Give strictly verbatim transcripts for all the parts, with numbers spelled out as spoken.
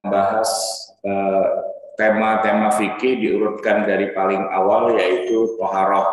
membahas eh, tema-tema fikih diurutkan dari paling awal, yaitu toharoh.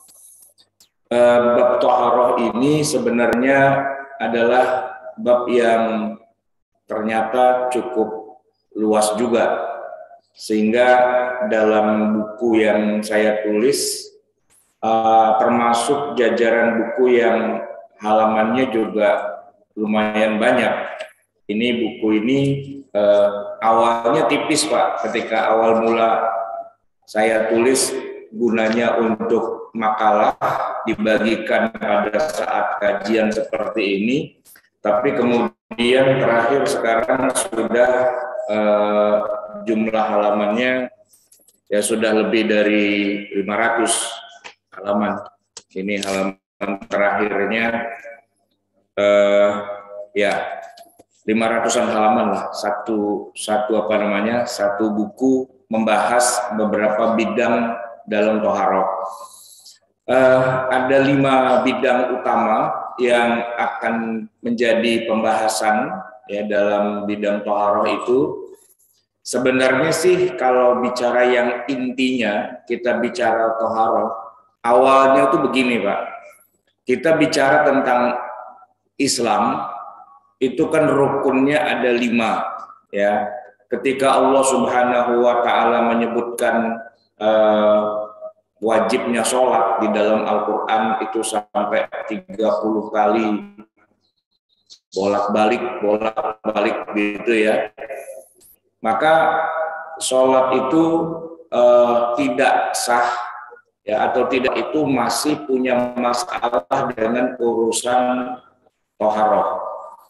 Eh, bab toharoh ini sebenarnya adalah bab yang ternyata cukup luas juga, sehingga dalam buku yang saya tulis uh, termasuk jajaran buku yang halamannya juga lumayan banyak. Ini buku ini uh, awalnya tipis Pak, ketika awal mula saya tulis gunanya untuk makalah dibagikan pada saat kajian seperti ini, tapi kemudian terakhir sekarang sudah uh, jumlah halamannya ya sudah lebih dari lima ratus halaman. Ini halaman terakhirnya uh, ya lima ratusan halaman lah, satu satu apa namanya satu buku membahas beberapa bidang dalam toharoh. Uh, ada lima bidang utama yang akan menjadi pembahasan ya dalam bidang toharoh itu. Sebenarnya sih kalau bicara yang intinya, kita bicara toharoh, awalnya tuh begini Pak, kita bicara tentang Islam, itu kan rukunnya ada lima ya. Ketika Allah Subhanahu wa Ta'ala menyebutkan uh, wajibnya sholat di dalam Al-Quran itu sampai tiga puluh kali bolak-balik bolak-balik gitu ya, maka sholat itu uh, tidak sah ya, atau tidak itu masih punya masalah dengan urusan toharoh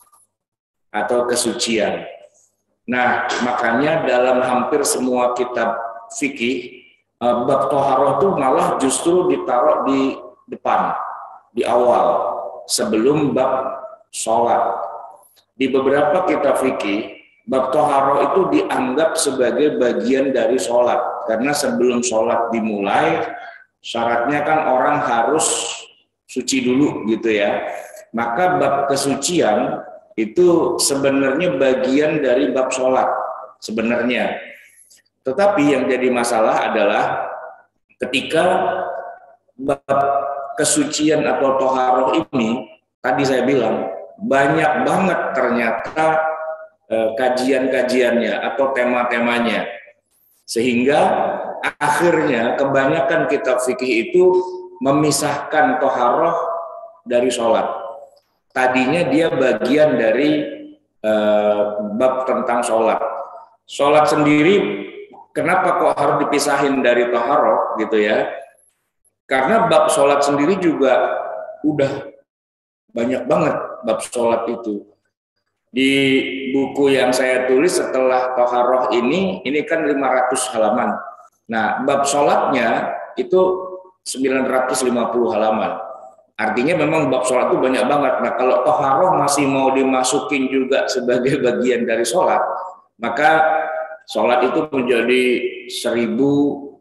atau kesucian. Nah, makanya dalam hampir semua kitab fikih uh, bab toharoh itu malah justru ditaruh di depan, di awal, sebelum bab sholat. Di beberapa kitab fikih bab toharoh itu dianggap sebagai bagian dari sholat, karena sebelum sholat dimulai syaratnya kan orang harus suci dulu gitu ya. Maka bab kesucian itu sebenarnya bagian dari bab sholat sebenarnya. Tetapi yang jadi masalah adalah ketika bab kesucian atau toharoh ini, tadi saya bilang banyak banget ternyata kajian-kajiannya atau tema-temanya, sehingga akhirnya kebanyakan kitab fikih itu memisahkan toharoh dari sholat. Tadinya dia bagian dari uh, bab tentang sholat. Sholat sendiri kenapa kok harus dipisahin dari toharoh gitu ya? Karena bab sholat sendiri juga udah banyak banget bab sholat itu. Di buku yang saya tulis setelah toharoh ini, ini kan lima ratus halaman. Nah, bab sholatnya itu sembilan ratus lima puluh halaman. Artinya memang bab sholat itu banyak banget. Nah, kalau toharoh masih mau dimasukin juga sebagai bagian dari sholat, maka sholat itu menjadi seribu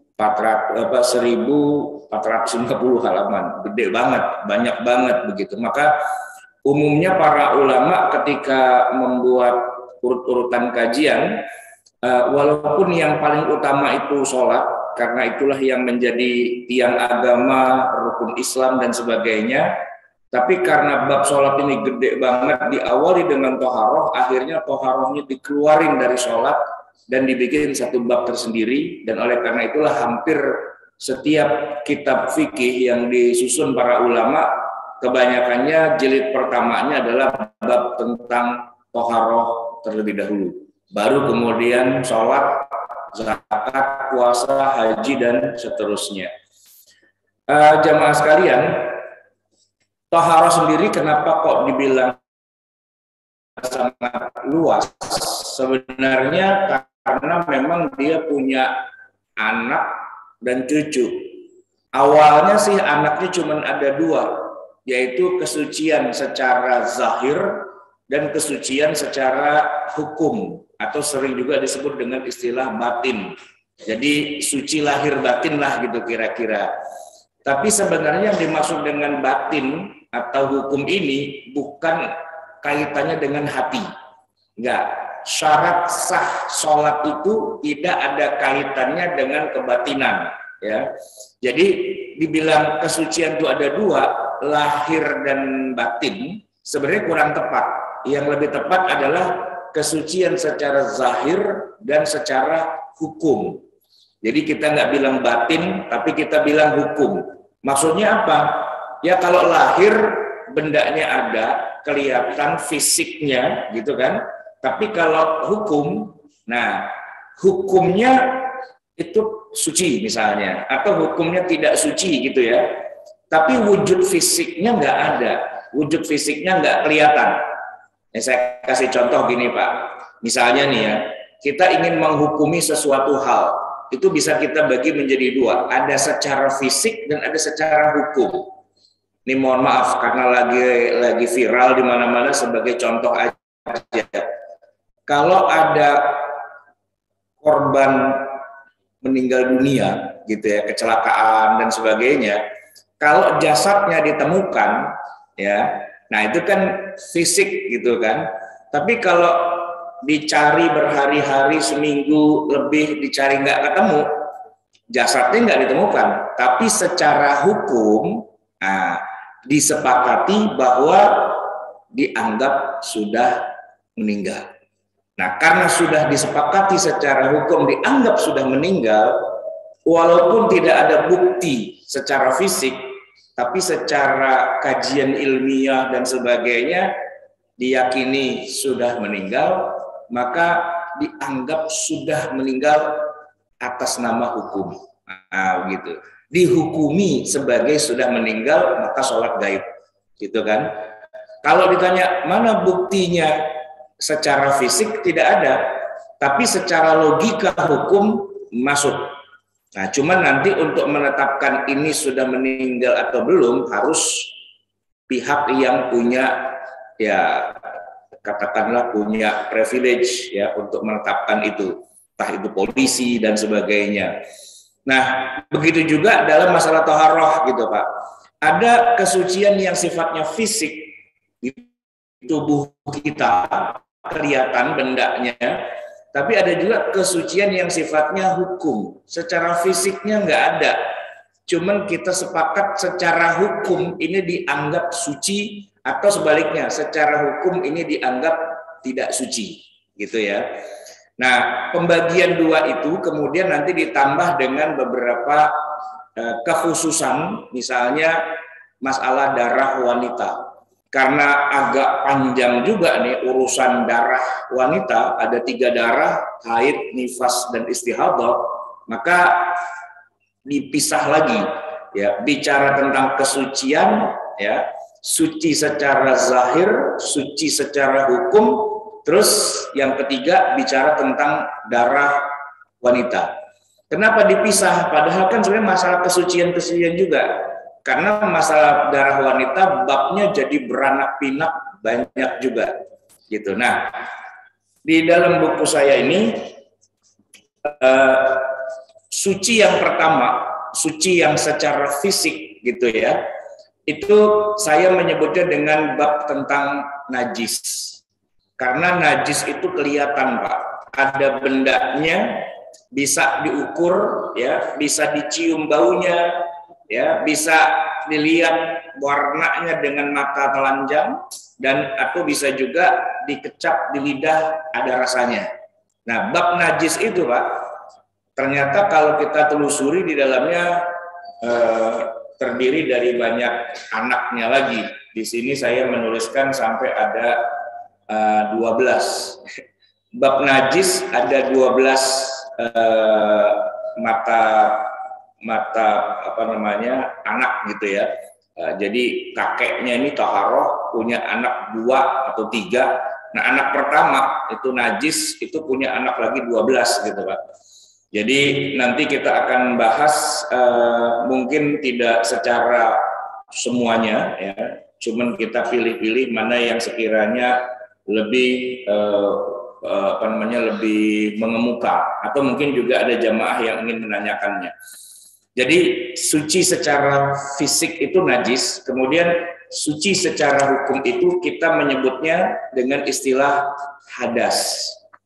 empat ratus lima puluh halaman. Gede banget, banyak banget begitu. Maka umumnya para ulama ketika membuat urut-urutan kajian, walaupun yang paling utama itu sholat, karena itulah yang menjadi tiang agama, rukun Islam dan sebagainya, tapi karena bab sholat ini gede banget, diawali dengan toharoh, akhirnya toharohnya dikeluarin dari sholat dan dibikin satu bab tersendiri. Dan oleh karena itulah hampir setiap kitab fikih yang disusun para ulama, kebanyakannya jilid pertamanya adalah bab tentang toharoh terlebih dahulu, baru kemudian sholat, zakat, puasa, haji, dan seterusnya. Uh, jamaah sekalian, toharoh sendiri kenapa kok dibilang sangat luas? Sebenarnya karena memang dia punya anak dan cucu. Awalnya sih anaknya cuma ada dua, yaitu kesucian secara zahir dan kesucian secara hukum, atau sering juga disebut dengan istilah batin. Jadi suci lahir batin lah gitu kira-kira. Tapi sebenarnya yang dimaksud dengan batin atau hukum ini bukan kaitannya dengan hati. Enggak. syarat sah sholat itu tidak ada kaitannya dengan kebatinan, ya. Jadi dibilang kesucian itu ada dua, lahir dan batin, sebenarnya kurang tepat. Yang lebih tepat adalah kesucian secara zahir dan secara hukum. Jadi kita nggak bilang batin, tapi kita bilang hukum. Maksudnya apa? Ya kalau lahir bendanya ada, kelihatan fisiknya gitu kan. Tapi kalau hukum, nah hukumnya itu suci misalnya, atau hukumnya tidak suci gitu ya. Tapi wujud fisiknya nggak ada, wujud fisiknya nggak kelihatan. Ya, saya kasih contoh gini Pak, misalnya nih ya, kita ingin menghukumi sesuatu hal, itu bisa kita bagi menjadi dua, ada secara fisik dan ada secara hukum. Ini mohon maaf karena lagi lagi viral di mana-mana sebagai contoh aja. Kalau ada korban meninggal dunia gitu ya, kecelakaan dan sebagainya, kalau jasadnya ditemukan ya, nah itu kan fisik gitu kan. Tapi kalau dicari berhari-hari, seminggu lebih dicari nggak ketemu, jasadnya nggak ditemukan. Tapi secara hukum, nah, disepakati bahwa dianggap sudah meninggal. Nah, karena sudah disepakati secara hukum dianggap sudah meninggal, walaupun tidak ada bukti secara fisik, tapi secara kajian ilmiah dan sebagainya diyakini sudah meninggal, maka dianggap sudah meninggal atas nama hukum. Nah, gitu. Dihukumi sebagai sudah meninggal, maka sholat gaib, gitu kan? Kalau ditanya mana buktinya secara fisik, tidak ada, tapi secara logika hukum masuk. Nah, cuman nanti untuk menetapkan ini sudah meninggal atau belum harus pihak yang punya ya katakanlah punya privilege ya untuk menetapkan itu, entah itu polisi dan sebagainya. Nah, begitu juga dalam masalah toharoh gitu Pak. Ada kesucian yang sifatnya fisik di tubuh kita, kelihatan bendanya, tapi ada juga kesucian yang sifatnya hukum. Secara fisiknya nggak ada, cuman kita sepakat secara hukum ini dianggap suci, atau sebaliknya secara hukum ini dianggap tidak suci, gitu ya. Nah, pembagian dua itu kemudian nanti ditambah dengan beberapa eh, kekhususan, misalnya masalah darah wanita. Karena agak panjang juga nih urusan darah wanita, ada tiga darah, haid, nifas, dan istihadah, maka dipisah lagi ya, bicara tentang kesucian ya, suci secara zahir, suci secara hukum. Terus yang ketiga bicara tentang darah wanita. Kenapa dipisah? Padahal kan sebenarnya masalah kesucian-kesucian juga. Karena masalah darah wanita babnya jadi beranak pinak banyak juga. Gitu. Nah, di dalam buku saya ini uh, suci yang pertama, suci yang secara fisik gitu ya. Itu saya menyebutnya dengan bab tentang najis. Karena najis itu kelihatan Pak, ada bendanya, bisa diukur, ya, bisa dicium baunya, ya, bisa dilihat warnanya dengan mata telanjang, dan atau bisa juga dikecap di lidah ada rasanya. Nah, bab najis itu Pak, ternyata kalau kita telusuri di dalamnya eh, terdiri dari banyak anaknya lagi. Di sini saya menuliskan sampai ada Uh, dua belas. Bab najis ada dua belas uh, mata mata apa namanya anak gitu ya. Uh, jadi kakeknya ini taharoh punya anak dua atau tiga. Nah, anak pertama itu najis itu punya anak lagi dua belas gitu Pak. Jadi nanti kita akan bahas uh, mungkin tidak secara semuanya ya. Cuman kita pilih-pilih mana yang sekiranya lebih eh, apa namanya lebih mengemuka, atau mungkin juga ada jamaah yang ingin menanyakannya. Jadi suci secara fisik itu najis, kemudian suci secara hukum itu kita menyebutnya dengan istilah hadas.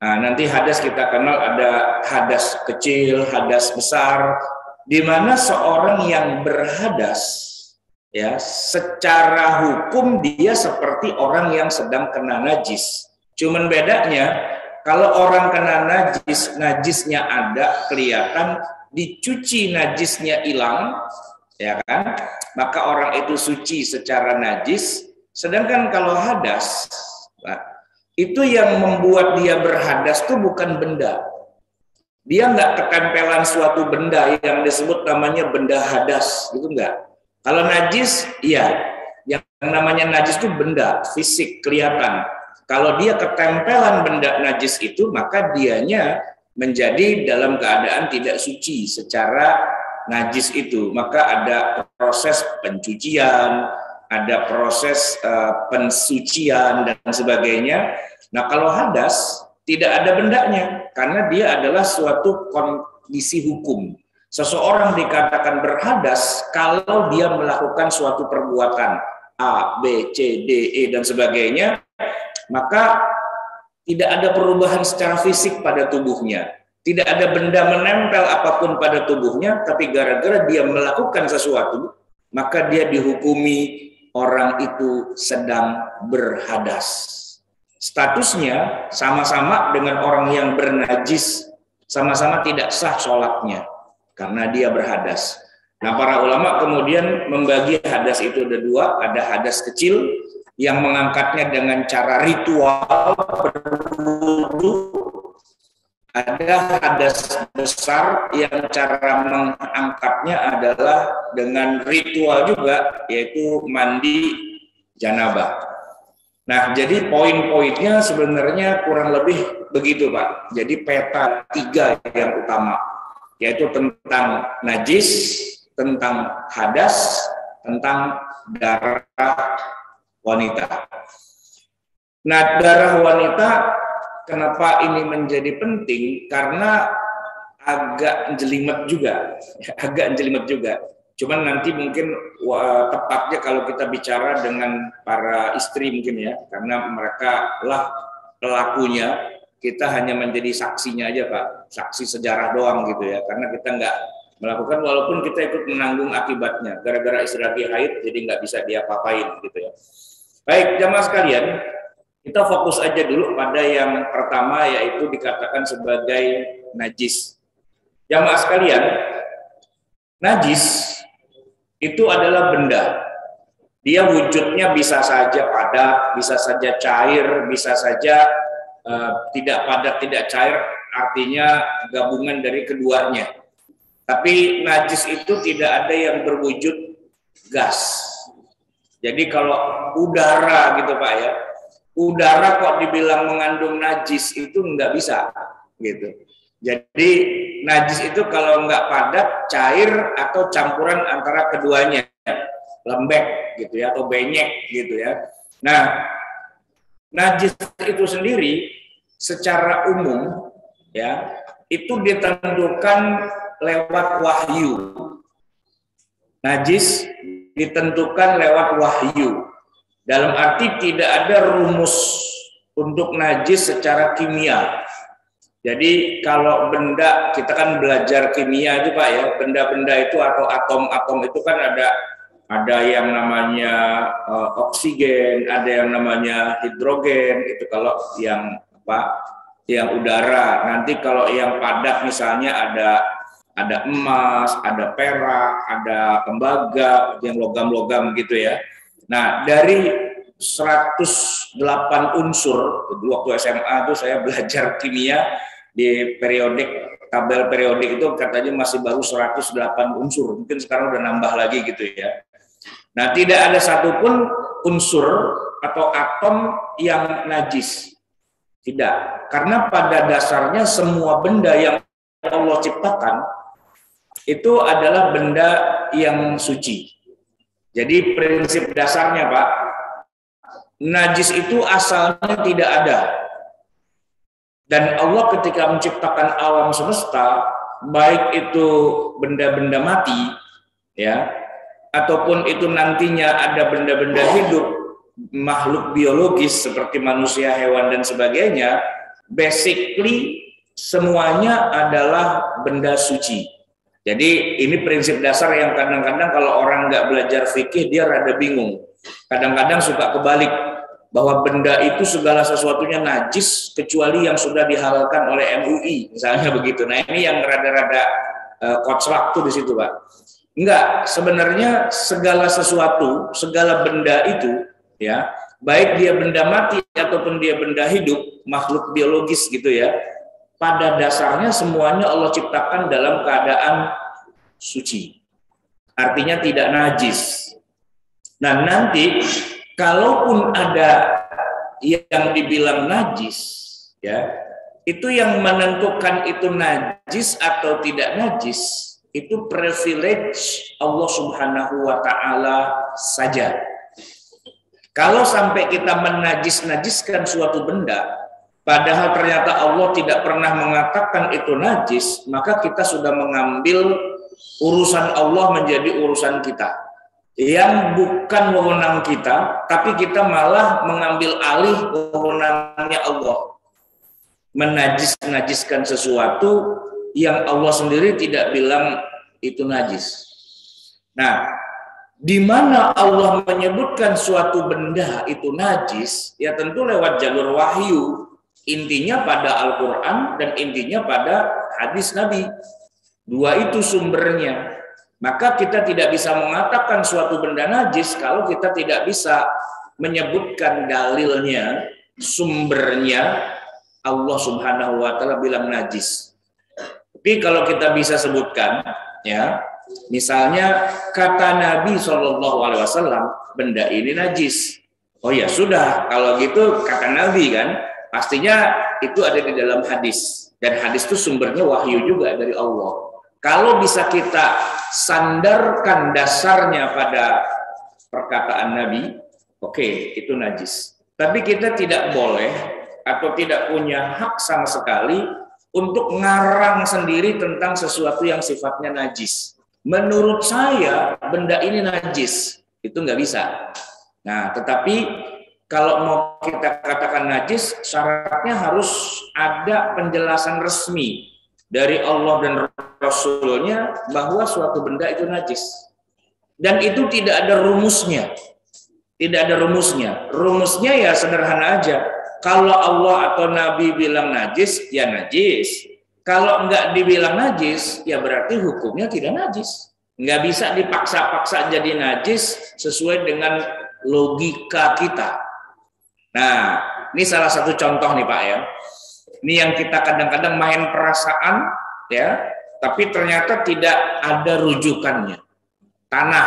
Nah, nanti hadas kita kenal ada hadas kecil, hadas besar, di mana seorang yang berhadas, ya, secara hukum dia seperti orang yang sedang kena najis. Cuman bedanya kalau orang kena najis, najisnya ada kelihatan, dicuci najisnya hilang, ya kan? Maka orang itu suci secara najis. Sedangkan kalau hadas, nah, itu yang membuat dia berhadas itu bukan benda. Dia nggak ketempelan suatu benda yang disebut namanya benda hadas, gitu enggak. Kalau najis, iya. Yang namanya najis itu benda, fisik, kelihatan. Kalau dia ketempelan benda najis itu, maka dianya menjadi dalam keadaan tidak suci secara najis itu. Maka ada proses pencucian, ada proses uh, pensucian dan sebagainya. Nah, kalau hadas tidak ada bendanya karena dia adalah suatu kondisi hukum. Seseorang dikatakan berhadas kalau dia melakukan suatu perbuatan A, B, C, D, E dan sebagainya, maka tidak ada perubahan secara fisik pada tubuhnya. Tidak ada benda menempel apapun pada tubuhnya, tapi gara-gara dia melakukan sesuatu, maka dia dihukumi orang itu sedang berhadas. Statusnya sama-sama dengan orang yang bernajis, sama-sama tidak sah sholatnya karena dia berhadas. Nah, para ulama kemudian membagi hadas itu ada dua, ada hadas kecil yang mengangkatnya dengan cara ritual berwudu, ada hadas besar yang cara mengangkatnya adalah dengan ritual juga, yaitu mandi janabah. Nah, jadi poin-poinnya sebenarnya kurang lebih begitu, Pak. Jadi peta tiga yang utama, yaitu tentang najis, tentang hadas, tentang darah wanita. Nah, darah wanita kenapa ini menjadi penting? Karena agak jelimet juga, agak jelimet juga. Cuman nanti mungkin wah, tepatnya kalau kita bicara dengan para istri mungkin ya, karena mereka lah pelakunya, kita hanya menjadi saksinya aja Pak, saksi sejarah doang gitu ya, karena kita nggak melakukan walaupun kita ikut menanggung akibatnya, gara-gara istri lagi haid jadi nggak bisa diapa-apain gitu ya. Baik jamaah sekalian, kita fokus aja dulu pada yang pertama yaitu dikatakan sebagai najis. Jamaah sekalian, najis itu adalah benda. Dia wujudnya bisa saja padat, bisa saja cair, bisa saja uh, tidak padat, tidak cair, artinya gabungan dari keduanya. Tapi najis itu tidak ada yang berwujud gas. Jadi kalau udara gitu Pak ya, udara kok dibilang mengandung najis itu nggak bisa gitu. Jadi najis itu kalau nggak padat, cair atau campuran antara keduanya, lembek gitu ya atau benyek gitu ya. Nah, najis itu sendiri secara umum ya itu ditentukan lewat wahyu. Najis ditentukan lewat wahyu. Dalam arti tidak ada rumus untuk najis secara kimia. Jadi kalau benda, kita kan belajar kimia itu Pak ya, benda-benda itu atau atom-atom itu kan ada ada yang namanya uh, oksigen, ada yang namanya hidrogen, itu kalau yang apa? Yang udara. Nanti kalau yang padat misalnya ada ada emas, ada perak, ada tembaga, yang logam-logam gitu ya. Nah, dari seratus delapan unsur, waktu S M A itu saya belajar kimia di periodik, tabel periodik itu katanya masih baru seratus delapan unsur, mungkin sekarang udah nambah lagi gitu ya. Nah, tidak ada satupun unsur atau atom yang najis. Tidak, karena pada dasarnya semua benda yang Allah ciptakan itu adalah benda yang suci. Jadi prinsip dasarnya Pak, najis itu asalnya tidak ada. Dan Allah ketika menciptakan alam semesta, baik itu benda-benda mati, ya, ataupun itu nantinya ada benda-benda hidup, makhluk biologis seperti manusia, hewan dan sebagainya, basically semuanya adalah benda suci. Jadi ini prinsip dasar yang kadang-kadang kalau orang nggak belajar fikih dia rada bingung. Kadang-kadang suka kebalik bahwa benda itu segala sesuatunya najis kecuali yang sudah dihalalkan oleh M U I misalnya begitu. Nah ini yang rada-rada uh, koclak tuh di situ Pak. Enggak, sebenarnya segala sesuatu, segala benda itu ya, baik dia benda mati ataupun dia benda hidup, makhluk biologis gitu ya. Pada dasarnya semuanya Allah ciptakan dalam keadaan suci. Artinya tidak najis. Nah nanti kalaupun ada yang dibilang najis, ya itu yang menentukan itu najis atau tidak najis, itu privilege Allah Subhanahu wa Ta'ala saja. Kalau sampai kita menajis-najiskan suatu benda, padahal ternyata Allah tidak pernah mengatakan itu najis, maka kita sudah mengambil urusan Allah menjadi urusan kita. Yang bukan wewenang kita, tapi kita malah mengambil alih wewenangnya Allah. Menajis-najiskan sesuatu yang Allah sendiri tidak bilang itu najis. Nah, di mana Allah menyebutkan suatu benda itu najis, ya tentu lewat jalur wahyu. Intinya pada Al-Quran dan intinya pada hadis Nabi. Dua itu sumbernya. Maka kita tidak bisa mengatakan suatu benda najis kalau kita tidak bisa menyebutkan dalilnya, sumbernya. Allah Subhanahu wa Ta'ala bilang najis. Tapi kalau kita bisa sebutkan, ya, misalnya kata Nabi Shallallahu Alaihi Wasallam, benda ini najis. Oh ya sudah, kalau gitu kata Nabi kan. Pastinya itu ada di dalam hadis. Dan hadis itu sumbernya wahyu juga dari Allah. Kalau bisa kita sandarkan dasarnya pada perkataan Nabi, oke, okay, itu najis. Tapi kita tidak boleh atau tidak punya hak sama sekali untuk ngarang sendiri tentang sesuatu yang sifatnya najis. Menurut saya, benda ini najis. Itu nggak bisa. Nah, tetapi kalau mau kita katakan najis, syaratnya harus ada penjelasan resmi dari Allah dan Rasulnya bahwa suatu benda itu najis. Dan itu tidak ada rumusnya. Tidak ada rumusnya. Rumusnya ya sederhana aja. Kalau Allah atau Nabi bilang najis, ya najis. Kalau enggak dibilang najis, ya berarti hukumnya tidak najis. Enggak bisa dipaksa-paksa jadi najis sesuai dengan logika kita. Nah, ini salah satu contoh nih Pak ya. Ini yang kita kadang-kadang main perasaan ya, tapi ternyata tidak ada rujukannya. Tanah.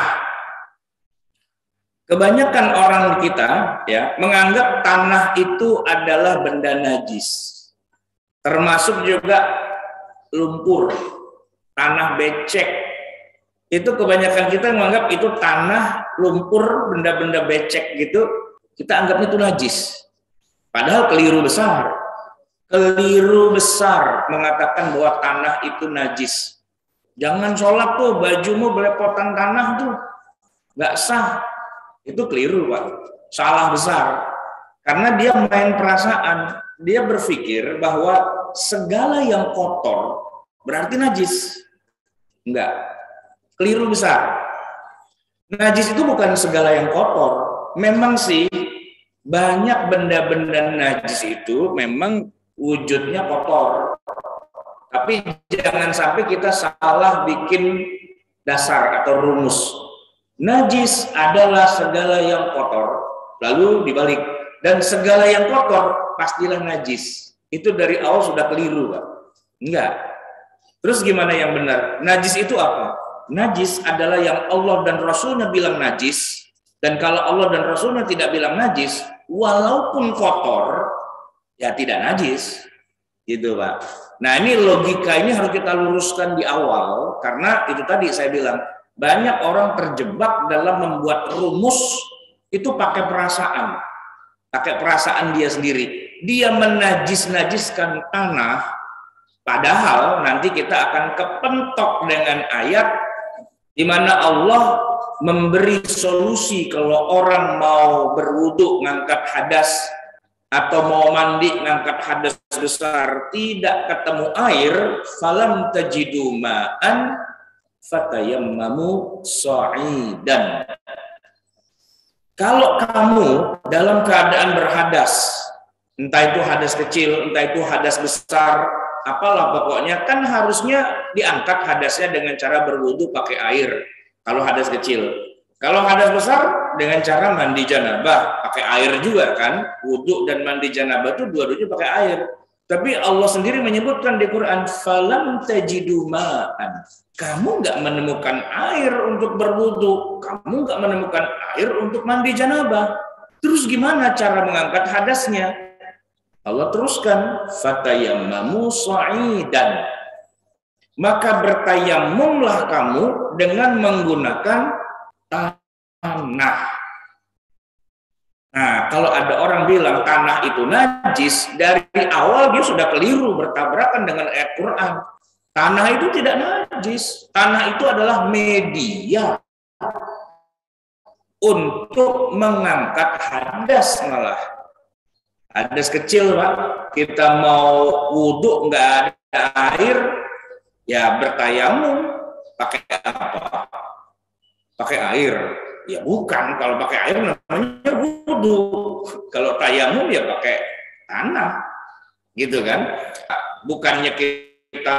Kebanyakan orang kita ya menganggap tanah itu adalah benda najis. Termasuk juga lumpur, tanah becek. Itu kebanyakan kita menganggap itu tanah, lumpur, benda-benda becek gitu. Kita anggap itu najis. Padahal keliru besar. Keliru besar mengatakan bahwa tanah itu najis. Jangan sholat tuh, bajumu belepotan tanah tuh. Nggak sah. Itu keliru Pak. Salah besar. Karena dia main perasaan. Dia berpikir bahwa segala yang kotor berarti najis. Enggak. Keliru besar. Najis itu bukan segala yang kotor. Memang sih banyak benda-benda najis itu memang wujudnya kotor. Tapi jangan sampai kita salah bikin dasar atau rumus. Najis adalah segala yang kotor. Lalu dibalik. Dan segala yang kotor pastilah najis. Itu dari awal sudah keliru, Pak. Enggak. Terus gimana yang benar? Najis itu apa? Najis adalah yang Allah dan Rasulnya bilang najis. Dan kalau Allah dan Rasulnya tidak bilang najis, walaupun kotor, ya tidak najis. Gitu Pak. Nah ini logika ini harus kita luruskan di awal. Karena itu tadi saya bilang, banyak orang terjebak dalam membuat rumus itu pakai perasaan. Pakai perasaan dia sendiri. Dia menajis-najiskan tanah, padahal nanti kita akan kepentok dengan ayat di mana Allah memberi solusi kalau orang mau berwudu ngangkat hadas atau mau mandi ngangkat hadas besar tidak ketemu air, falam tajidu ma'an fatayammamu sa'idan. Kalau kamu dalam keadaan berhadas, entah itu hadas kecil, entah itu hadas besar, apalah pokoknya, kan harusnya diangkat hadasnya dengan cara berwudu pakai air. Kalau hadas kecil, kalau hadas besar dengan cara mandi janabah pakai air juga kan. Wudu dan mandi janabah itu dua-duanya pakai air. Tapi Allah sendiri menyebutkan di Quran, falam tajidu ma'an. Kamu nggak menemukan air untuk berwudu, kamu nggak menemukan air untuk mandi janabah. Terus gimana cara mengangkat hadasnya? Allah teruskan, fatayammamu sa'idan. Maka bertayamumlah kamu dengan menggunakan tanah. Nah, kalau ada orang bilang tanah itu najis, dari awal dia sudah keliru, bertabrakan dengan ayat Quran. Tanah itu tidak najis. Tanah itu adalah media untuk mengangkat hadas malah. Hadas kecil, Pak. Kita mau wudhu nggak ada air, ya bertayamum. Pakai apa? Pakai air. Ya bukan, kalau pakai air namanya wudhu. Kalau tayamum ya pakai tanah, gitu kan? Bukannya kita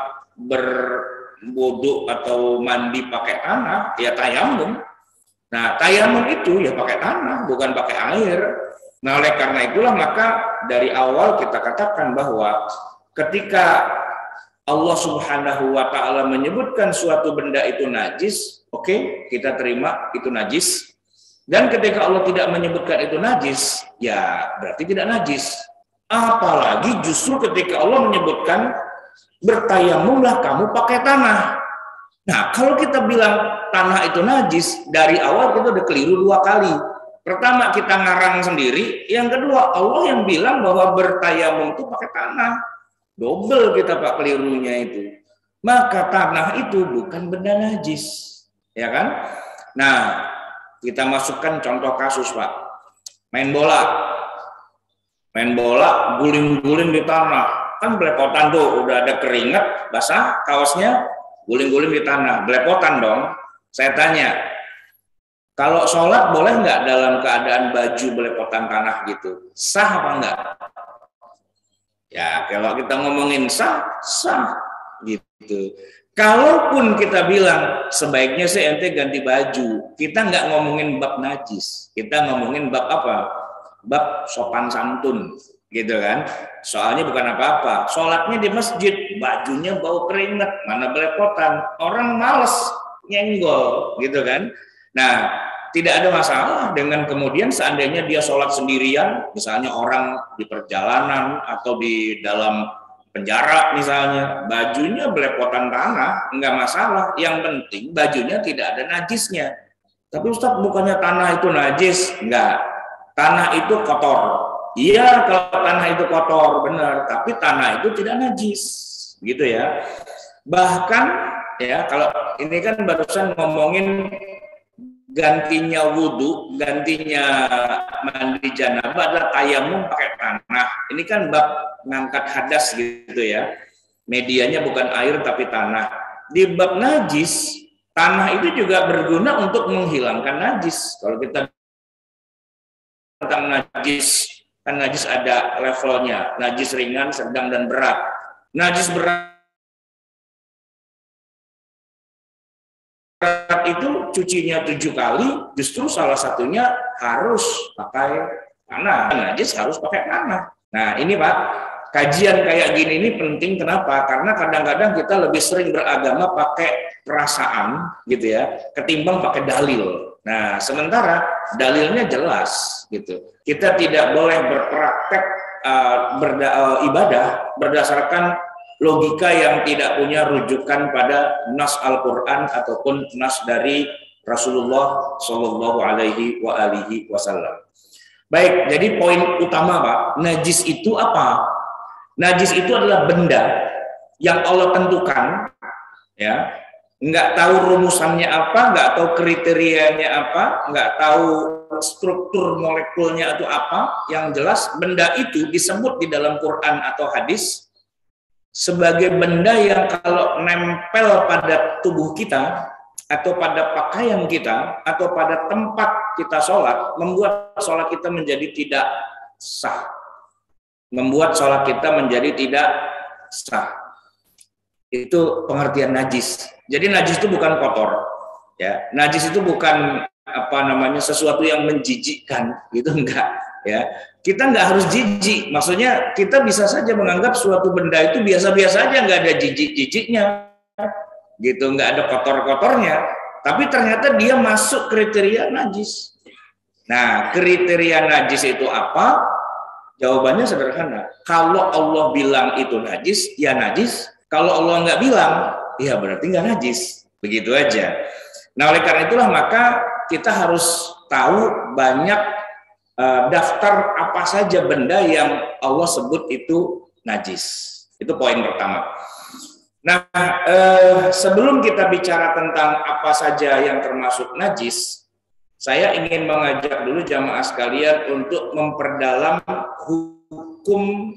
berwudhu atau mandi pakai tanah, ya tayamum. Nah, tayamum itu ya pakai tanah, bukan pakai air. Nah, oleh karena itulah maka dari awal kita katakan bahwa ketika Allah Subhanahu wa Ta'ala menyebutkan suatu benda itu najis, oke, okay, kita terima itu najis. Dan ketika Allah tidak menyebutkan itu najis, ya berarti tidak najis. Apalagi justru ketika Allah menyebutkan bertayamumlah kamu pakai tanah. Nah, kalau kita bilang tanah itu najis, dari awal kita udah keliru dua kali. Pertama kita ngarang sendiri, yang kedua Allah yang bilang bahwa bertayamum itu pakai tanah. Double kita Pak kelirunya itu. Maka tanah itu bukan benda najis, ya kan? Nah, kita masukkan contoh kasus Pak. Main bola. Main bola guling-guling di tanah. Kan belepotan tuh, udah ada keringat, basah kaosnya, guling-guling di tanah. Belepotan dong. Saya tanya, kalau sholat boleh nggak dalam keadaan baju belepotan tanah gitu? Sah apa enggak? Ya, kalau kita ngomongin sah, sah gitu. Kalaupun kita bilang sebaiknya sih ente ganti baju, kita nggak ngomongin bab najis, kita ngomongin bab apa? Bab sopan santun, gitu kan? Soalnya bukan apa-apa. Sholatnya di masjid, bajunya bau keringat, mana belepotan, orang males nyenggol, gitu kan? Nah, tidak ada masalah dengan kemudian seandainya dia sholat sendirian, misalnya orang di perjalanan atau di dalam penjara misalnya, bajunya belepotan tanah, enggak masalah. Yang penting bajunya tidak ada najisnya. Tapi Ustaz, bukannya tanah itu najis? Enggak. Tanah itu kotor. Iya, kalau tanah itu kotor, benar. Tapi tanah itu tidak najis. Gitu ya. Bahkan, ya kalau ini kan barusan ngomongin gantinya wudhu, gantinya mandi janabah adalah tayamum pakai tanah. Ini kan bab ngangkat hadas gitu ya. Medianya bukan air tapi tanah. Di bab najis, tanah itu juga berguna untuk menghilangkan najis. Kalau kita tentang najis, kan najis ada levelnya. Najis ringan, sedang, dan berat. Najis berat itu cucinya tujuh kali, justru salah satunya harus pakai tanah. Najis harus pakai tanah. Nah ini Pak, kajian kayak gini ini penting. Kenapa? Karena kadang-kadang kita lebih sering beragama pakai perasaan gitu ya, ketimbang pakai dalil. Nah sementara dalilnya jelas gitu. Kita tidak boleh berpraktek uh, berda, uh, ibadah berdasarkan logika yang tidak punya rujukan pada nas Al-Quran ataupun nas dari Rasulullah Shallallahu Alaihi Wasallam. Baik, jadi poin utama Pak, najis itu apa? Najis itu adalah benda yang Allah tentukan, ya, nggak tahu rumusannya apa, nggak tahu kriterianya apa, nggak tahu struktur molekulnya atau apa, yang jelas benda itu disebut di dalam Quran atau hadis sebagai benda yang kalau nempel pada tubuh kita atau pada pakaian kita atau pada tempat kita sholat, membuat sholat kita menjadi tidak sah. Membuat sholat kita menjadi tidak sah. Itu pengertian najis. Jadi najis itu bukan kotor, ya. Najis itu bukan apa namanya sesuatu yang menjijikkan, gitu enggak, ya. Kita enggak harus jijik. Maksudnya kita bisa saja menganggap suatu benda itu biasa-biasa aja, enggak ada jijik-jijiknya, gitu, enggak ada kotor-kotornya. Tapi ternyata dia masuk kriteria najis. Nah, kriteria najis itu apa? Jawabannya sederhana. Kalau Allah bilang itu najis, ya najis. Kalau Allah nggak bilang, ya berarti nggak najis. Begitu aja. Nah, oleh karena itulah maka kita harus tahu banyak uh, daftar apa saja benda yang Allah sebut itu najis. Itu poin pertama. Nah, uh, sebelum kita bicara tentang apa saja yang termasuk najis, saya ingin mengajak dulu jamaah sekalian untuk memperdalam hukum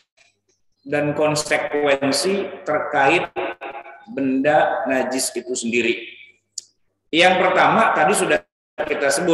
dan konsekuensi terkait benda najis itu sendiri. Yang pertama tadi sudah kita sebut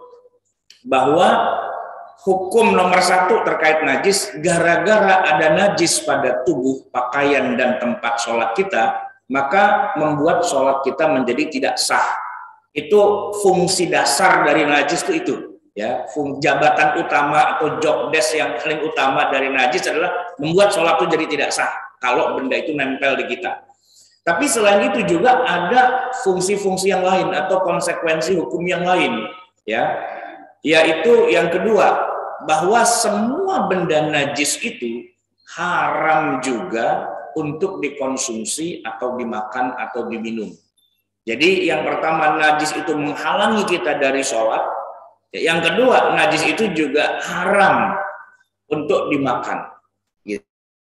bahwa hukum nomor satu terkait najis, gara-gara ada najis pada tubuh, pakaian dan tempat sholat kita, maka membuat sholat kita menjadi tidak sah. Itu fungsi dasar dari najis itu itu. Ya, jabatan utama atau job desk yang paling utama dari najis adalah membuat sholat itu jadi tidak sah kalau benda itu nempel di kita. Tapi selain itu juga ada fungsi-fungsi yang lain atau konsekuensi hukum yang lain, ya, yaitu yang kedua, bahwa semua benda najis itu haram juga untuk dikonsumsi atau dimakan atau diminum. Jadi yang pertama, najis itu menghalangi kita dari sholat. Yang kedua, najis itu juga haram untuk dimakan. Gitu.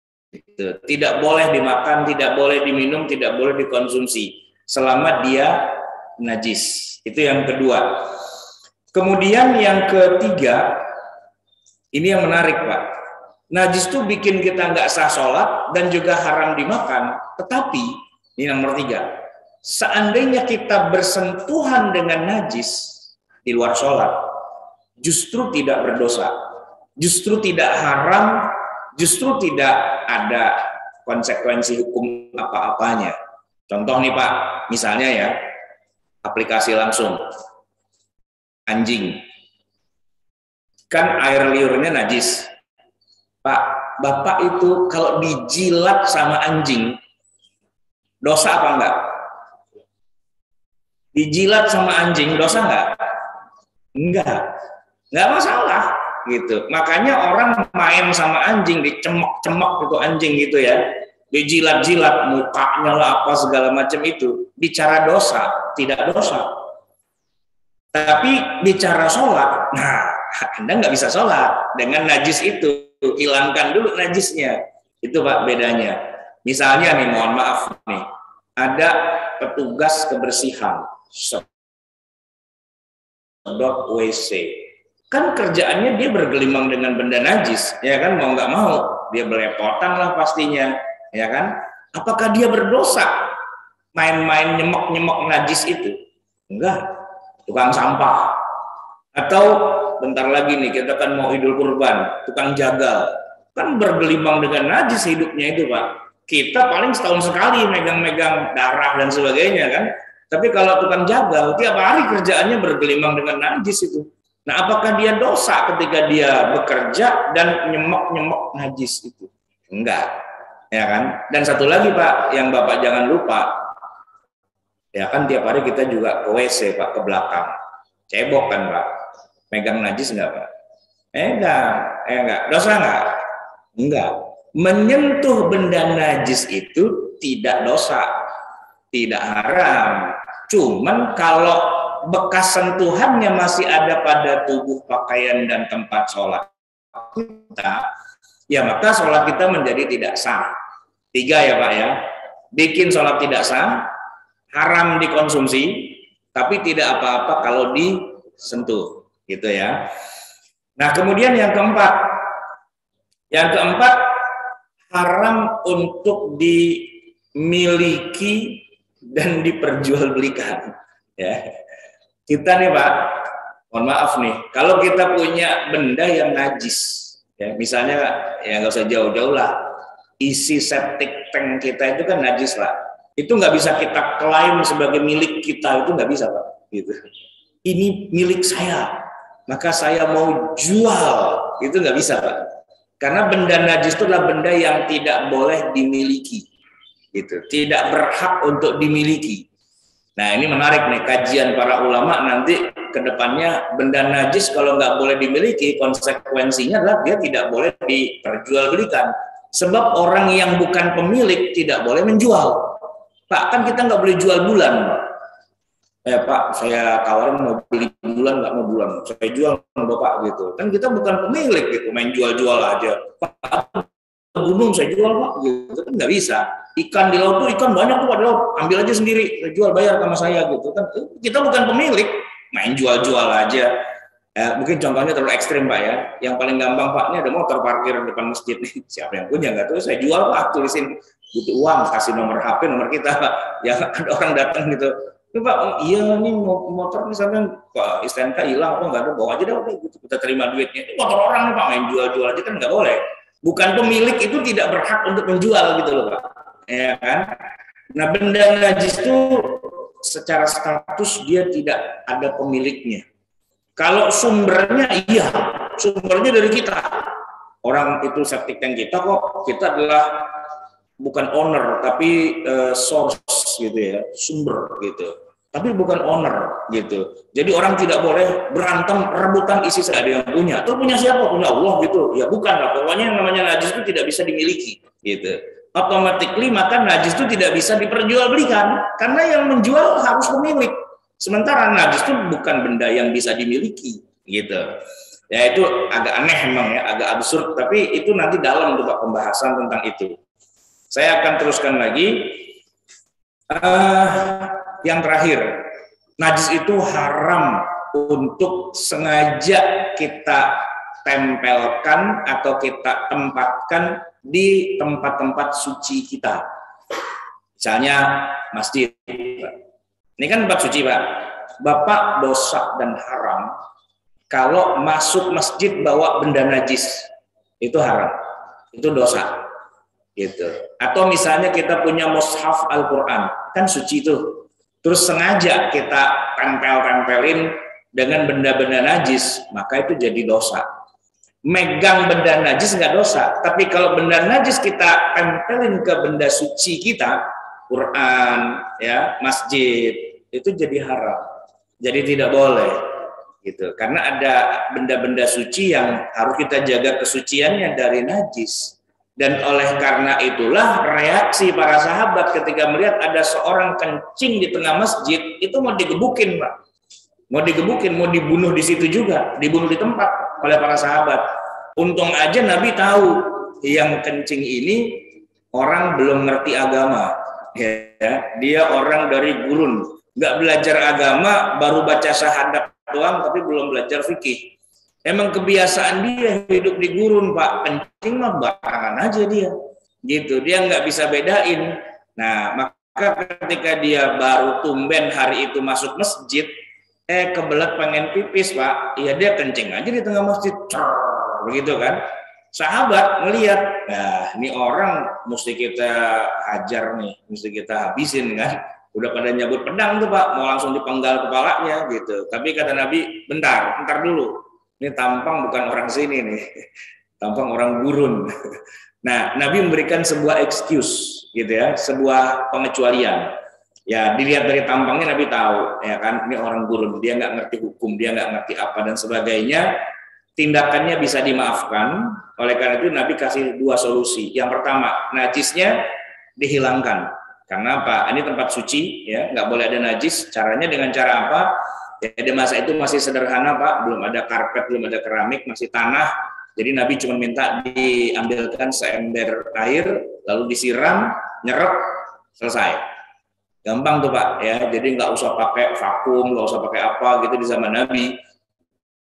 Tidak boleh dimakan, tidak boleh diminum, tidak boleh dikonsumsi selama dia najis. Itu yang kedua. Kemudian yang ketiga, ini yang menarik, Pak. Najis itu bikin kita nggak sah sholat dan juga haram dimakan. Tetapi, ini nomor tiga, seandainya kita bersentuhan dengan najis di luar sholat, justru tidak berdosa, justru tidak haram, justru tidak ada konsekuensi hukum apa-apanya. Contoh nih Pak, misalnya ya, aplikasi langsung, anjing, kan air liurnya najis. Pak, Bapak itu kalau dijilat sama anjing, dosa apa enggak? Dijilat sama anjing, dosa enggak? Enggak. Nggak masalah gitu. Makanya orang main sama anjing, dicemok-cemok itu anjing gitu ya, dijilat-jilat mukanya lah apa segala macam itu, bicara dosa tidak dosa. Tapi bicara sholat, nah Anda nggak bisa sholat dengan najis itu, hilangkan dulu najisnya. Itu Pak bedanya. Misalnya nih, mohon maaf nih, ada petugas kebersihan sedot W C. Kan kerjaannya dia bergelimang dengan benda najis, ya kan, mau nggak mau dia belepotan lah pastinya, ya kan. Apakah dia berdosa main-main nyemok-nyemok najis itu? Enggak, tukang sampah. Atau bentar lagi nih kita kan mau Idul Kurban, tukang jagal, kan bergelimang dengan najis hidupnya itu Pak. Kita paling setahun sekali megang-megang darah dan sebagainya kan. Tapi kalau tukang jagal tiap hari kerjaannya bergelimang dengan najis itu. Nah, apakah dia dosa ketika dia bekerja dan nyemok-nyemok najis itu? Enggak, ya kan? Dan satu lagi Pak, yang Bapak jangan lupa, ya kan tiap hari kita juga ke W C Pak, ke belakang, cebok kan Pak, megang najis enggak Pak? Eh enggak, eh enggak, dosa enggak? Enggak. Menyentuh benda najis itu tidak dosa, tidak haram. Cuman kalau bekas sentuhannya masih ada pada tubuh, pakaian, dan tempat sholat kita, ya maka sholat kita menjadi tidak sah. Tiga ya Pak ya, bikin sholat tidak sah, haram dikonsumsi, tapi tidak apa-apa kalau disentuh. gitu ya. Nah, kemudian yang keempat, yang keempat haram untuk dimiliki dan diperjualbelikan. Ya, kita nih Pak, mohon maaf nih, kalau kita punya benda yang najis, ya misalnya ya nggak usah jauh-jauh lah, isi septic tank kita itu kan najis Pak, itu nggak bisa kita klaim sebagai milik kita, itu nggak bisa Pak. Gitu. Ini milik saya, maka saya mau jual, itu nggak bisa Pak. Karena benda najis itu adalah benda yang tidak boleh dimiliki, gitu, tidak berhak untuk dimiliki. Nah ini menarik nih, kajian para ulama nanti ke depannya, benda najis kalau nggak boleh dimiliki, konsekuensinya adalah dia tidak boleh diperjualbelikan. Sebab orang yang bukan pemilik tidak boleh menjual. Pak, kan kita nggak boleh jual bulan, Pak. Eh Pak, saya tawarin mau beli bulan, nggak mau bulan, saya jual sama Bapak gitu. Kan kita bukan pemilik gitu, main jual-jual aja. Pak, gunung saya jual Pak, gitu kan nggak bisa. Ikan di laut tuh ikan banyak tuh Pak di laut, ambil aja sendiri, saya jual bayar sama saya gitu kan. Kita bukan pemilik, main jual-jual aja. Ya, mungkin contohnya terlalu ekstrim Pak ya. Yang paling gampang Pak, ini ada motor parkir depan masjid nih. Siapa yang punya nggak tahu, saya jual Pak, tulisin butuh uang, kasih nomor H P, nomor kita Pak. Ya ada orang datang gitu. Ini Pak, iya nih motor misalnya Pak S T N K hilang, apa nggak ada, bawa aja dah, gitu. Kita terima duitnya. Ini motor orang nih Pak, main jual-jual aja kan nggak boleh. Bukan pemilik itu tidak berhak untuk menjual gitu loh Pak. Ya kan? Nah benda najis itu secara status dia tidak ada pemiliknya. Kalau sumbernya iya, sumbernya dari kita. Orang itu septic tank kita kok, kita adalah bukan owner tapi uh, source gitu ya, sumber gitu. Tapi bukan owner gitu. Jadi orang tidak boleh berantem rebutan isi ada yang punya. Tuh punya siapa? Punya Allah gitu. Ya bukan lah. Pokoknya yang namanya najis itu tidak bisa dimiliki gitu. Automatically maka najis itu tidak bisa diperjualbelikan karena yang menjual harus pemilik. Sementara najis itu bukan benda yang bisa dimiliki gitu. Ya itu agak aneh memang ya, agak absurd, tapi itu nanti dalam tuh Pak pembahasan tentang itu. Saya akan teruskan lagi. Uh, yang terakhir, najis itu haram untuk sengaja kita tempelkan atau kita tempatkan di tempat-tempat suci kita. Misalnya masjid. Ini kan tempat suci Pak. Bapak dosa dan haram kalau masuk masjid bawa benda najis. Itu haram. Itu dosa. Gitu. Atau misalnya kita punya mushaf Al-Qur'an, kan suci itu. Terus sengaja kita tempel-tempelin dengan benda-benda najis, maka itu jadi dosa. Megang benda najis nggak dosa, tapi kalau benda najis kita tempelin ke benda suci kita, Quran, ya, masjid, itu jadi haram. Jadi tidak boleh, gitu. Karena ada benda-benda suci yang harus kita jaga kesuciannya dari najis. Dan oleh karena itulah reaksi para sahabat ketika melihat ada seorang kencing di tengah masjid, itu mau digebukin Pak. Mau digebukin, mau dibunuh di situ juga, dibunuh di tempat oleh para sahabat. Untung aja Nabi tahu yang kencing ini orang belum ngerti agama. Ya, dia orang dari gurun, nggak belajar agama, baru baca syahadat doang, tapi belum belajar fikih. Emang kebiasaan dia hidup di gurun Pak, kencing mah barangan aja dia, gitu. Dia nggak bisa bedain. Nah maka ketika dia baru tumben hari itu masuk masjid, eh kebelet pengen pipis Pak, iya dia kencing aja di tengah masjid, Crrr, begitu kan? Sahabat ngelihat, nah ini orang mesti kita hajar nih, mesti kita habisin kan? Udah pada nyabut pedang tuh Pak, mau langsung dipenggal kepalanya gitu. Tapi kata Nabi, bentar, bentar dulu. Ini tampang bukan orang sini nih, tampang orang gurun. Nah, Nabi memberikan sebuah excuse, gitu ya, sebuah pengecualian. Ya, dilihat dari tampangnya Nabi tahu, ya kan, ini orang gurun, dia nggak ngerti hukum, dia nggak ngerti apa dan sebagainya. Tindakannya bisa dimaafkan. Oleh karena itu Nabi kasih dua solusi. Yang pertama, najisnya dihilangkan. Karena apa? Ini tempat suci, ya, nggak boleh ada najis. Caranya dengan cara apa? Ya, di masa itu masih sederhana Pak, belum ada karpet, belum ada keramik, masih tanah. Jadi Nabi cuma minta diambilkan seember air, lalu disiram, nyerap, selesai. Gampang tuh Pak ya. Jadi nggak usah pakai vakum, nggak usah pakai apa gitu di zaman Nabi.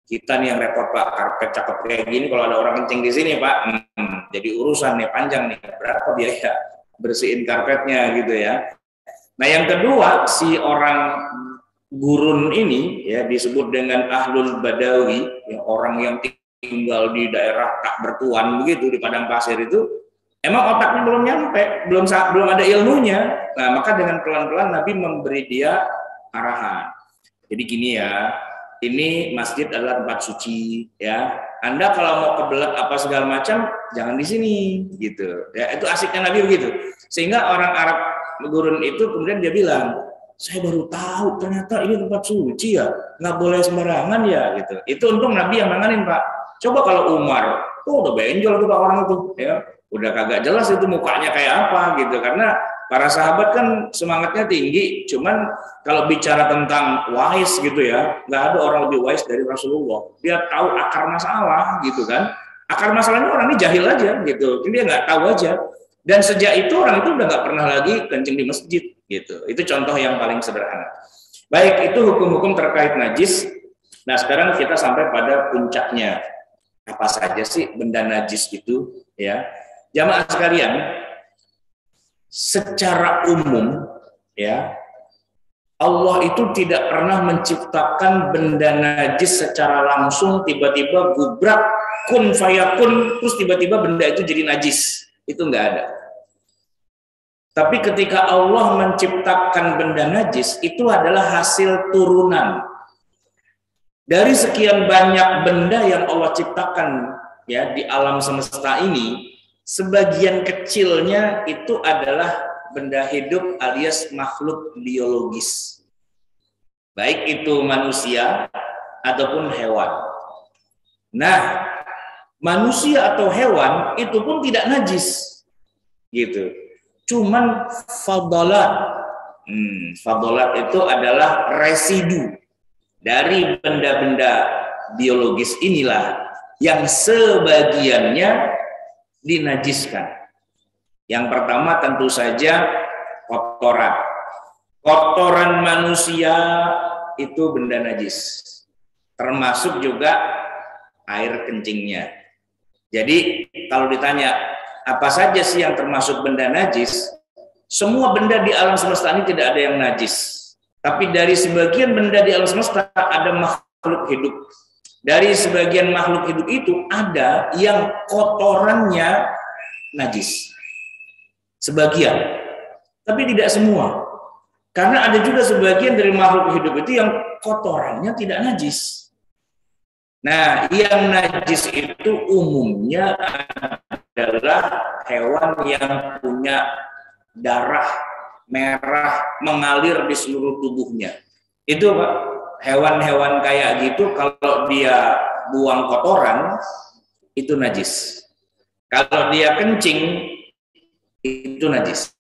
Kita nih yang repot Pak, karpet cakep kayak gini kalau ada orang kencing di sini Pak, hmm, jadi urusan nih panjang nih, berapa biaya bersihin karpetnya gitu ya. Nah yang kedua, si orang gurun ini ya disebut dengan ahlul badawi, ya, orang yang tinggal di daerah tak bertuan begitu di padang pasir itu, emang otaknya belum nyampe, belum belum ada ilmunya. Nah maka dengan pelan-pelan Nabi memberi dia arahan. Jadi gini ya, ini masjid adalah tempat suci ya. Anda kalau mau kebelet apa segala macam jangan di sini gitu. Ya itu asiknya Nabi begitu. Sehingga orang Arab gurun itu kemudian dia bilang, saya baru tahu ternyata ini tempat suci ya, nggak boleh sembarangan ya gitu. Itu untung Nabi yang nanganin Pak. Coba kalau Umar, tuh udah benjol tuh Pak orang itu, ya udah kagak jelas itu mukanya kayak apa gitu. Karena para sahabat kan semangatnya tinggi, cuman kalau bicara tentang wise gitu ya, nggak ada orang lebih wise dari Rasulullah. Dia tahu akar masalah gitu kan. Akar masalahnya orang ini jahil aja gitu, dia nggak tahu aja. Dan sejak itu orang itu udah nggak pernah lagi kencing di masjid gitu. Itu contoh yang paling sederhana. Baik, itu hukum-hukum terkait najis. Nah sekarang kita sampai pada puncaknya. Apa saja sih benda najis itu ya? Jamaah sekalian, secara umum ya Allah itu tidak pernah menciptakan benda najis secara langsung tiba-tiba gubrak kun fayakun terus tiba-tiba benda itu jadi najis. Itu enggak ada. Tapi ketika Allah menciptakan benda najis itu adalah hasil turunan dari sekian banyak benda yang Allah ciptakan ya di alam semesta ini. Sebagian kecilnya itu adalah benda hidup alias makhluk biologis. Baik itu manusia ataupun hewan. Nah, manusia atau hewan itu pun tidak najis. Gitu. Cuman fadalat. Hmm, fadalat itu adalah residu dari benda-benda biologis inilah yang sebagiannya dinajiskan. Yang pertama tentu saja kotoran. Kotoran manusia itu benda najis. Termasuk juga air kencingnya. Jadi kalau ditanya apa saja sih yang termasuk benda najis? Semua benda di alam semesta ini tidak ada yang najis. Tapi dari sebagian benda di alam semesta ada makhluk hidup. Dari sebagian makhluk hidup itu ada yang kotorannya najis. Sebagian. Tapi tidak semua. Karena ada juga sebagian dari makhluk hidup itu yang kotorannya tidak najis. Nah, yang najis itu umumnya adalah hewan yang punya darah merah mengalir di seluruh tubuhnya. Itu Pak. Hewan-hewan kayak gitu kalau dia buang kotoran itu najis. Kalau dia kencing itu najis.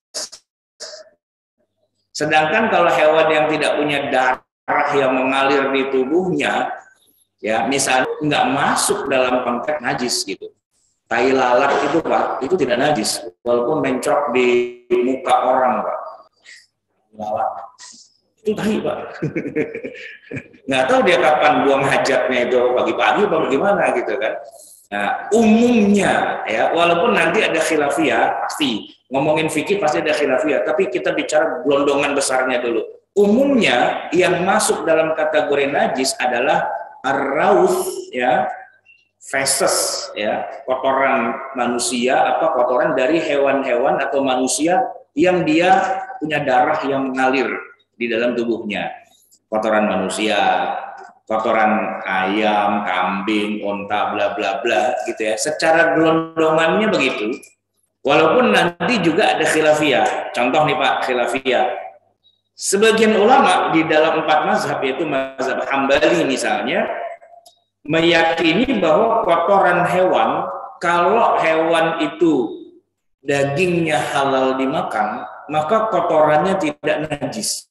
Sedangkan kalau hewan yang tidak punya darah yang mengalir di tubuhnya, ya misalnya nggak masuk dalam konteks najis gitu. Tai lalat itu Pak, itu tidak najis walaupun mencrok di muka orang Pak. Lalat. Itu tahi Pak. Nggak tahu dia kapan buang hajatnya itu, pagi-pagi atau bagaimana gitu kan. Nah, umumnya ya, walaupun nanti ada khilafiyah, pasti ngomongin fikih pasti ada khilafiyah, tapi kita bicara gelondongan besarnya dulu. Umumnya yang masuk dalam kategori najis adalah ar-rauth ya, feses ya, kotoran manusia apa kotoran dari hewan-hewan atau manusia yang dia punya darah yang mengalir di dalam tubuhnya. Kotoran manusia, kotoran ayam, kambing, onta, bla bla bla gitu ya. Secara gelondongannya begitu. Walaupun nanti juga ada khilafiyah. Contoh nih Pak, khilafiyah. Sebagian ulama di dalam empat mazhab, yaitu mazhab Hambali misalnya, meyakini bahwa kotoran hewan, kalau hewan itu dagingnya halal dimakan, maka kotorannya tidak najis.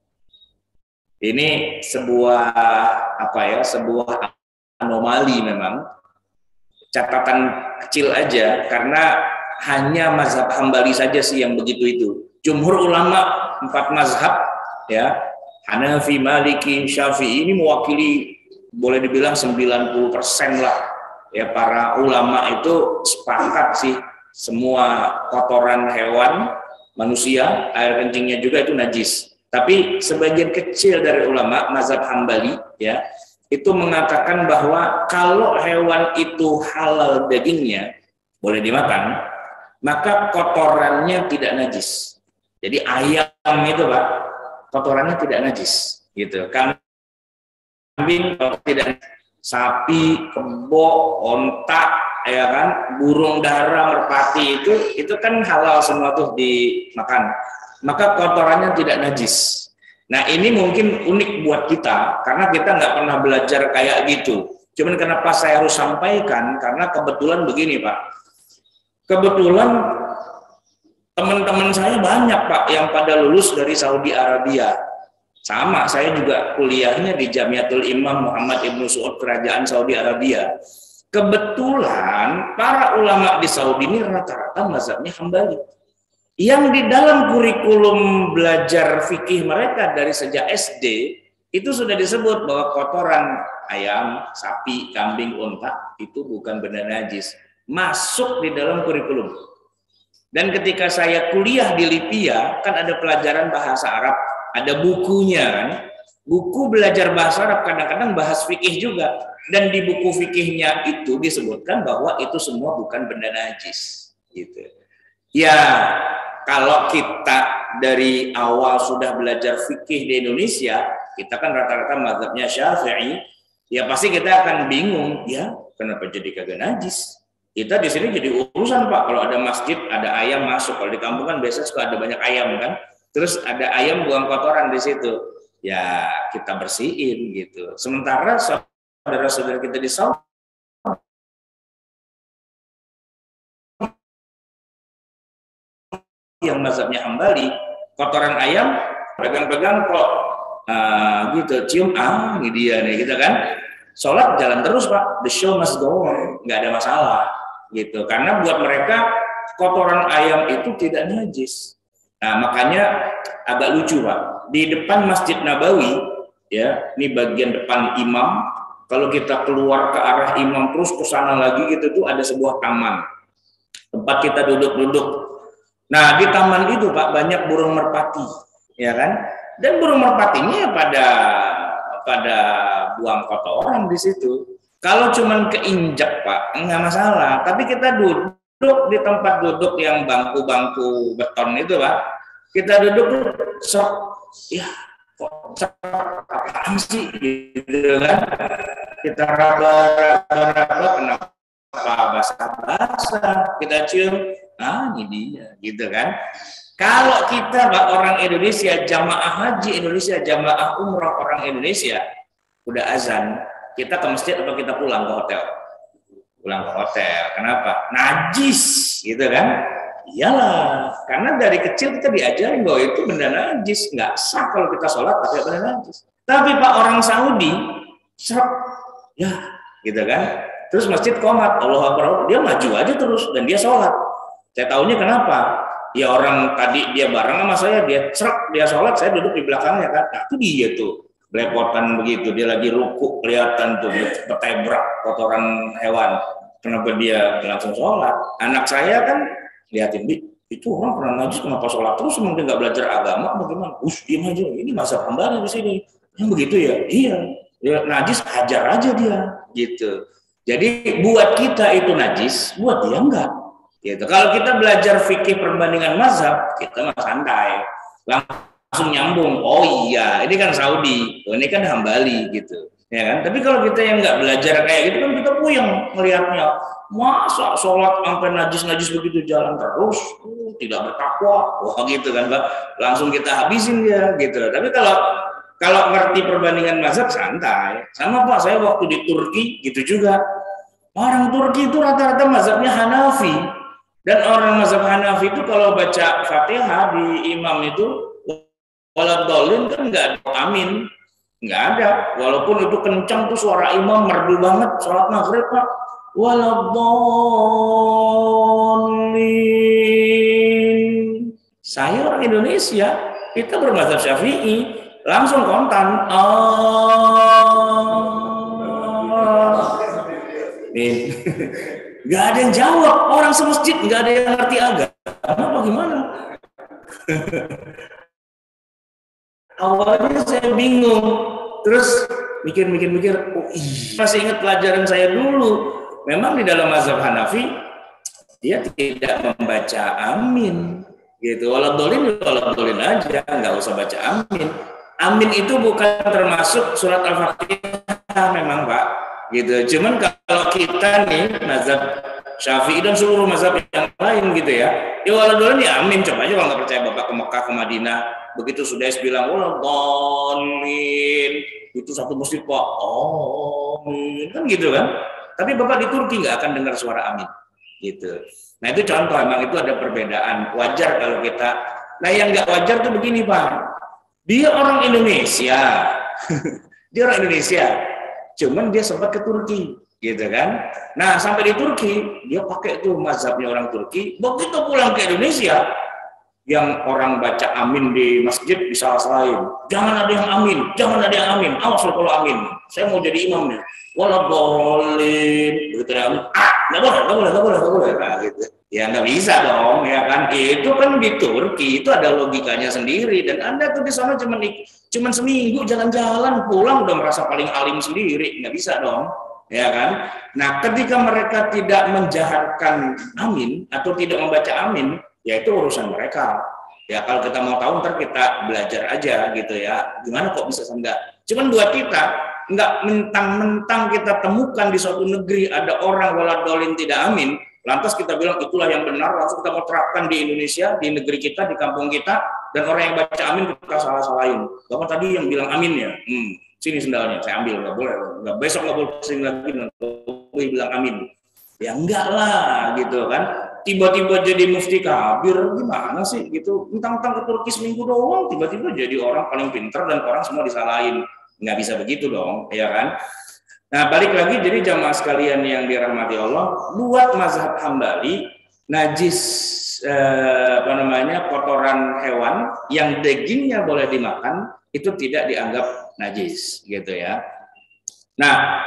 Ini sebuah apa ya, sebuah anomali memang. Catatan kecil aja, karena hanya mazhab Hambali saja sih yang begitu itu. Jumhur ulama empat mazhab ya, Hanafi, Maliki, Syafi'i ini mewakili boleh dibilang sembilan puluh persen lah ya para ulama itu sepakat sih semua kotoran hewan, manusia, air kencingnya juga itu najis. Tapi sebagian kecil dari ulama mazhab Hambali ya itu mengatakan bahwa kalau hewan itu halal dagingnya boleh dimakan, maka kotorannya tidak najis. Jadi ayam itu Pak, kotorannya tidak najis gitu. Kambing tidak, sapi, kebo, onta, ya kan, burung dara, merpati itu itu kan halal semua tuh dimakan. Maka kotorannya tidak najis. Nah ini mungkin unik buat kita karena kita nggak pernah belajar kayak gitu. Cuman kenapa saya harus sampaikan? Karena kebetulan begini Pak. Kebetulan teman-teman saya banyak Pak yang pada lulus dari Saudi Arabia. Sama, saya juga kuliahnya di Jamiatul Imam Muhammad Ibnu Saud Kerajaan Saudi Arabia. Kebetulan para ulama di Saudi ini rata-rata mazhabnya Hambali. Yang di dalam kurikulum belajar fikih mereka dari sejak S D itu sudah disebut bahwa kotoran ayam, sapi, kambing, unta itu bukan benda najis. Masuk di dalam kurikulum. Dan ketika saya kuliah di Libya kan ada pelajaran bahasa Arab, ada bukunya kan. Buku belajar bahasa Arab kadang-kadang bahas fikih juga. Dan di buku fikihnya itu disebutkan bahwa itu semua bukan benda najis. Gitu. Ya, kalau kita dari awal sudah belajar fikih di Indonesia, kita kan rata-rata mazhabnya Syafi'i, ya pasti kita akan bingung, ya kenapa jadi kagak najis? Kita di sini jadi urusan Pak, kalau ada masjid, ada ayam masuk, kalau di kampung kan biasa suka ada banyak ayam kan, terus ada ayam buang kotoran di situ, ya kita bersihin gitu. Sementara saudara-saudara kita di Saudi yang mazhabnya Hambali, kotoran ayam pegang-pegang kok uh, gitu, cium, ah ini dia nih gitu kan. Sholat jalan terus Pak, the show must go on, nggak ada masalah gitu. Karena buat mereka kotoran ayam itu tidak najis. Nah makanya agak lucu Pak, di depan Masjid Nabawi ya, ini bagian depan imam. Kalau kita keluar ke arah imam terus ke sana lagi gitu tuh ada sebuah taman tempat kita duduk-duduk. Nah di taman itu Pak banyak burung merpati, ya kan? Dan burung merpatinya pada pada buang kotoran di situ. Kalau cuman keinjak Pak nggak masalah. Tapi kita duduk di tempat duduk yang bangku-bangku beton itu Pak, kita duduk sok, ya kok apaan sih gitu kan? Kita raba-raba kenapa basah-basah? Kita cium. Ah ini dia gitu kan. Kalau kita Pak orang Indonesia, jamaah haji Indonesia, jamaah umrah orang Indonesia, udah azan, kita ke masjid atau kita pulang ke hotel? Pulang ke hotel. Kenapa? Najis gitu kan. Iyalah, karena dari kecil kita diajarin bahwa itu benda najis, nggak sah kalau kita sholat pakai benda najis. Tapi Pak orang Saudi serap ya gitu kan. Terus masjid qomat, Allahu Akbar, dia maju aja terus dan dia sholat. Saya tahunya kenapa? Ya orang tadi dia bareng sama saya, dia cerak, dia sholat, saya duduk di belakangnya kan. Nah, itu dia tuh, belepotan begitu, dia lagi ruku, kelihatan tuh, bertebrak kotoran hewan. Kenapa dia langsung sholat? Anak saya kan, lihatin, itu orang pernah najis, kenapa sholat terus, emang dia nggak belajar agama, bagaimana? Us, diam aja, ini masa Hambali di sini. Yang begitu ya? Iya, dia najis, hajar aja dia, gitu. Jadi buat kita itu najis, buat dia enggak. Gitu. Kalau kita belajar fikih perbandingan mazhab, kita mah santai, langsung nyambung. Oh iya, ini kan Saudi, oh, ini kan Hambali gitu, ya kan? Tapi kalau kita yang nggak belajar kayak gitu kan kita puyeng melihatnya. Masa sholat sampai najis-najis begitu jalan terus, uh, tidak bertakwa, wah gitu kan Pak? Langsung kita habisin dia gitu. Tapi kalau kalau ngerti perbandingan mazhab santai, sama Pak. Saya waktu di Turki gitu juga. Orang Turki itu rata-rata mazhabnya Hanafi. Dan orang mazhab Hanafi itu kalau baca Fatihah di imam itu waladhdallin kan nggak ada amin, nggak ada. Walaupun itu kencang tuh suara imam merdu banget sholat maghrib Pak. Waladhdallin. Saya orang Indonesia, kita bermazhab Syafi'i, langsung kontan. Oh, Allah. Nih, nggak ada yang jawab. Orang semasjid nggak ada yang ngerti agama. Apa gimana? Awalnya saya bingung. Terus mikir-mikir-mikir, oh iya, masih ingat pelajaran saya dulu. Memang di dalam mazhab Hanafi dia tidak membaca amin, gitu. Waladhdallin, waladhdallin aja, nggak usah baca amin. Amin itu bukan termasuk surat Al-Fatihah, memang Pak, gitu. Cuman kalau kita nih mazhab Syafi'i dan seluruh mazhab yang lain, gitu ya, ya waladhdallin ya amin. Coba aja kalau nggak percaya Bapak ke Mekah, ke Madinah, begitu sudah bilang waladhdallin, itu satu masjid Pak, oh, kan gitu kan. Tapi Bapak di Turki nggak akan dengar suara amin, gitu. Nah itu contoh, memang itu ada perbedaan. Wajar kalau kita. Nah yang nggak wajar tuh begini Pak. Dia orang Indonesia, dia orang Indonesia. Cuman dia sempat ke Turki, gitu kan. Nah sampai di Turki dia pakai tuh mazhabnya orang Turki. Begitu pulang ke Indonesia, yang orang baca amin di masjid disalah-salahin. Jangan ada yang amin, jangan ada yang amin. Awas lo kalau amin. Saya mau jadi imam nih. Waladhdallin, begitu ya, ah, nggak boleh, nggak boleh, nggak boleh, nggak boleh, nah, gitu. Ya nggak bisa dong, ya kan? Itu kan di Turki itu ada logikanya sendiri, dan Anda tuh di sana cuma cuma seminggu jalan-jalan, pulang udah merasa paling alim sendiri, nggak bisa dong, ya kan? Nah, ketika mereka tidak menjaharkan amin atau tidak membaca amin, ya itu urusan mereka. Ya kalau kita mau tahu ntar kita belajar aja gitu ya. Gimana kok bisa enggak? Cuman buat kita enggak mentang-mentang kita temukan di suatu negeri ada orang waladhdallin tidak amin, lantas kita bilang itulah yang benar, langsung kita mau terapkan di Indonesia, di negeri kita, di kampung kita, dan orang yang baca amin kita salah-salahin. Bapak tadi yang bilang amin ya, hmm, sini sendalnya, saya ambil, nggak boleh, nggak, besok nggak boleh sering lagi, boleh bilang amin. Ya enggak lah, gitu kan. Tiba-tiba jadi mufti kabir, gimana sih gitu, mentang-mentang ke Turki seminggu doang, tiba-tiba jadi orang paling pintar dan orang semua disalahin. Nggak bisa begitu dong, ya kan? Nah, balik lagi, jadi jamaah sekalian yang dirahmati Allah, buat mazhab Hambali, najis eh, apa namanya kotoran hewan yang dagingnya boleh dimakan itu tidak dianggap najis, gitu ya. Nah,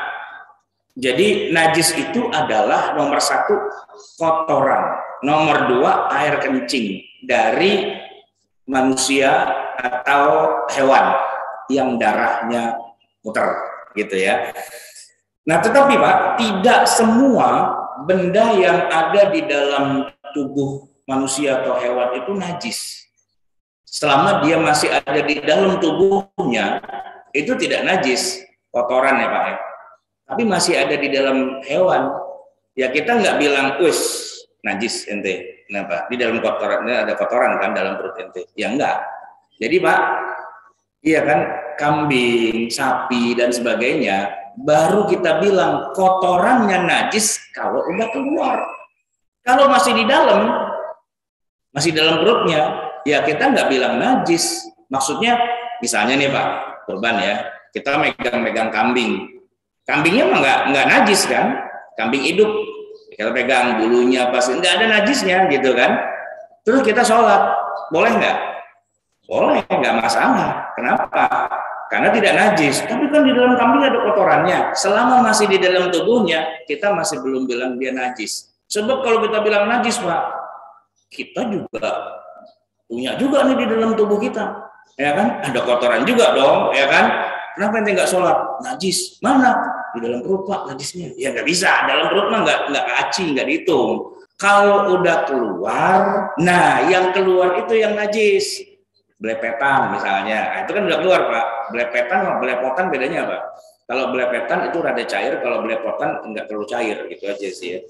jadi najis itu adalah nomor satu kotoran, nomor dua air kencing dari manusia atau hewan yang darahnya muter, gitu ya. Nah, tetapi Pak, tidak semua benda yang ada di dalam tubuh manusia atau hewan itu najis. Selama dia masih ada di dalam tubuhnya, itu tidak najis, kotoran ya Pak ya. Tapi masih ada di dalam hewan, ya kita nggak bilang, wis najis ente. Kenapa? Di dalam kotorannya ada kotoran kan dalam perut ente. Ya enggak. Jadi Pak, iya kan, kambing, sapi dan sebagainya, baru kita bilang kotorannya najis kalau udah keluar. Kalau masih di dalam, masih dalam perutnya, ya kita nggak bilang najis. Maksudnya, misalnya nih Pak, korban ya, kita megang-megang kambing. Kambingnya mah nggak nggak najis kan, kambing hidup kita pegang bulunya pasti nggak ada najisnya gitu kan. Terus kita sholat boleh nggak? Boleh, nggak masalah. Kenapa? Karena tidak najis. Tapi kan di dalam kambing ada kotorannya. Selama masih di dalam tubuhnya, kita masih belum bilang dia najis. Sebab kalau kita bilang najis Pak, kita juga punya juga nih di dalam tubuh kita, ya kan? Ada kotoran juga dong, ya kan? Kenapa ente nggak sholat? Najis. Mana? Di dalam perut Pak najisnya. Ya nggak bisa. Dalam perut mah nggak nggak aci, nggak dihitung. Kalau udah keluar, nah yang keluar itu yang najis. Belepetan misalnya. Nah, itu kan udah keluar Pak. Belepetan sama belepotan bedanya apa? Kalau belepetan itu rada cair, kalau belepotan nggak terlalu cair, gitu aja sih ya.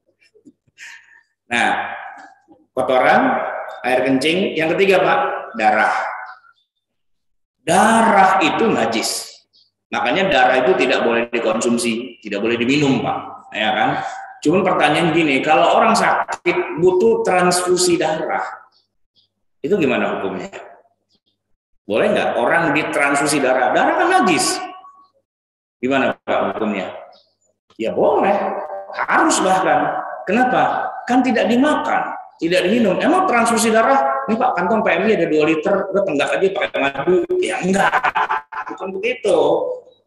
Nah, kotoran, air kencing. Yang ketiga Pak, darah. Darah itu najis. Makanya darah itu tidak boleh dikonsumsi, tidak boleh diminum Pak, ya kan? Cuman pertanyaan gini, kalau orang sakit butuh transfusi darah, itu gimana hukumnya? Boleh nggak orang ditransfusi darah? Darah kan najis. Gimana Pak hukumnya? Ya boleh, harus bahkan. Kenapa? Kan tidak dimakan, tidak diminum. Emang transfusi darah? Ini Pak, kantong P M I ada dua liter, udah tenggak aja pakai madu. Ya enggak, bukan begitu.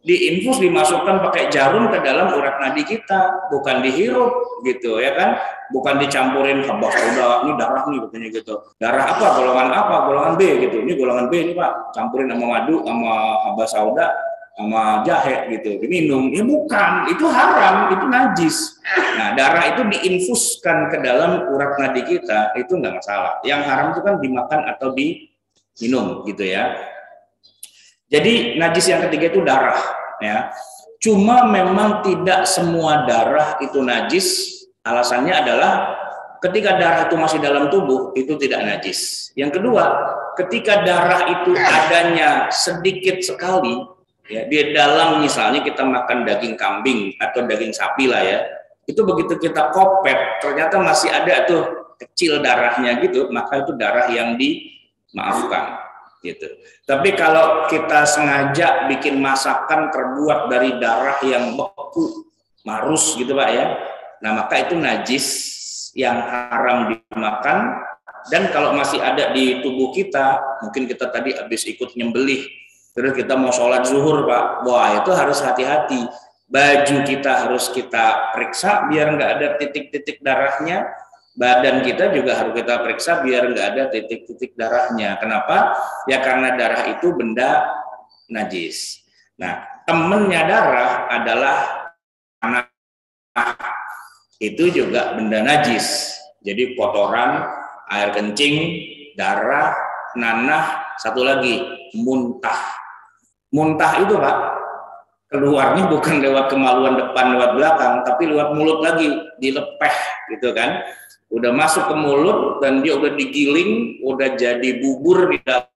diinfus, dimasukkan pakai jarum ke dalam urat nadi kita, bukan dihirup gitu ya kan, bukan dicampurin habas udah ini darah nih katanya gitu, darah apa, golongan apa, golongan B gitu, ini golongan B ini Pak, campurin sama madu sama habas sauda sama jahe gitu diminum, ya bukan, itu haram, itu najis. Nah darah itu diinfuskan ke dalam urat nadi kita, itu nggak masalah. Yang haram itu kan dimakan atau diminum gitu ya. Jadi najis yang ketiga itu darah ya. Cuma memang tidak semua darah itu najis. Alasannya adalah ketika darah itu masih dalam tubuh itu tidak najis. Yang kedua, ketika darah itu adanya sedikit sekali ya, di dalam misalnya kita makan daging kambing atau daging sapi lah ya, itu begitu kita kopet ternyata masih ada tuh kecil darahnya gitu, maka itu darah yang dimaafkan gitu. Tapi kalau kita sengaja bikin masakan terbuat dari darah yang beku, marus gitu Pak ya, nah maka itu najis yang haram dimakan. Dan kalau masih ada di tubuh kita, mungkin kita tadi habis ikut nyembelih, terus kita mau sholat zuhur Pak, wah itu harus hati-hati. Baju kita harus kita periksa biar nggak ada titik-titik darahnya. Badan kita juga harus kita periksa biar nggak ada titik-titik darahnya. Kenapa? Ya karena darah itu benda najis. Nah, temennya darah adalah anak. Itu juga benda najis. Jadi kotoran, air kencing, darah, nanah, satu lagi muntah. Muntah itu Pak, keluarnya bukan lewat kemaluan depan, lewat belakang, tapi lewat mulut lagi, dilepeh gitu kan. Udah masuk ke mulut dan dia udah digiling, udah jadi bubur di dalam,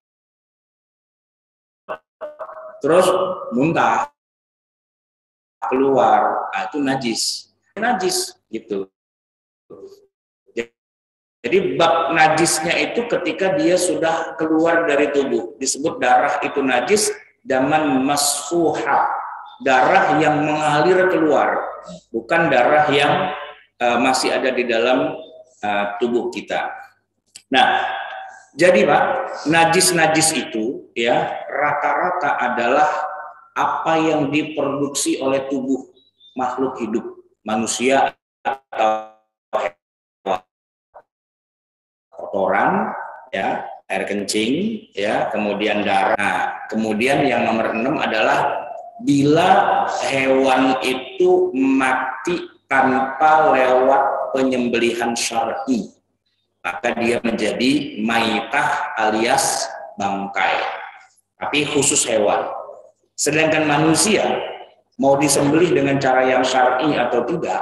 terus muntah keluar, nah, itu najis, najis gitu. Jadi bab najisnya itu ketika dia sudah keluar dari tubuh, disebut darah itu najis, daman masfuha, darah yang mengalir keluar, bukan darah yang uh, masih ada di dalam Uh, tubuh kita. Nah, jadi Pak, najis-najis itu ya rata-rata adalah apa yang diproduksi oleh tubuh makhluk hidup, manusia atau hewan. Kotoran, ya, air kencing, ya, kemudian darah. Nah, kemudian yang nomor enam adalah bila hewan itu mati tanpa lewat penyembelihan syar'i, maka dia menjadi maitah alias bangkai. Tapi khusus hewan. Sedangkan manusia mau disembelih dengan cara yang syar'i atau tidak,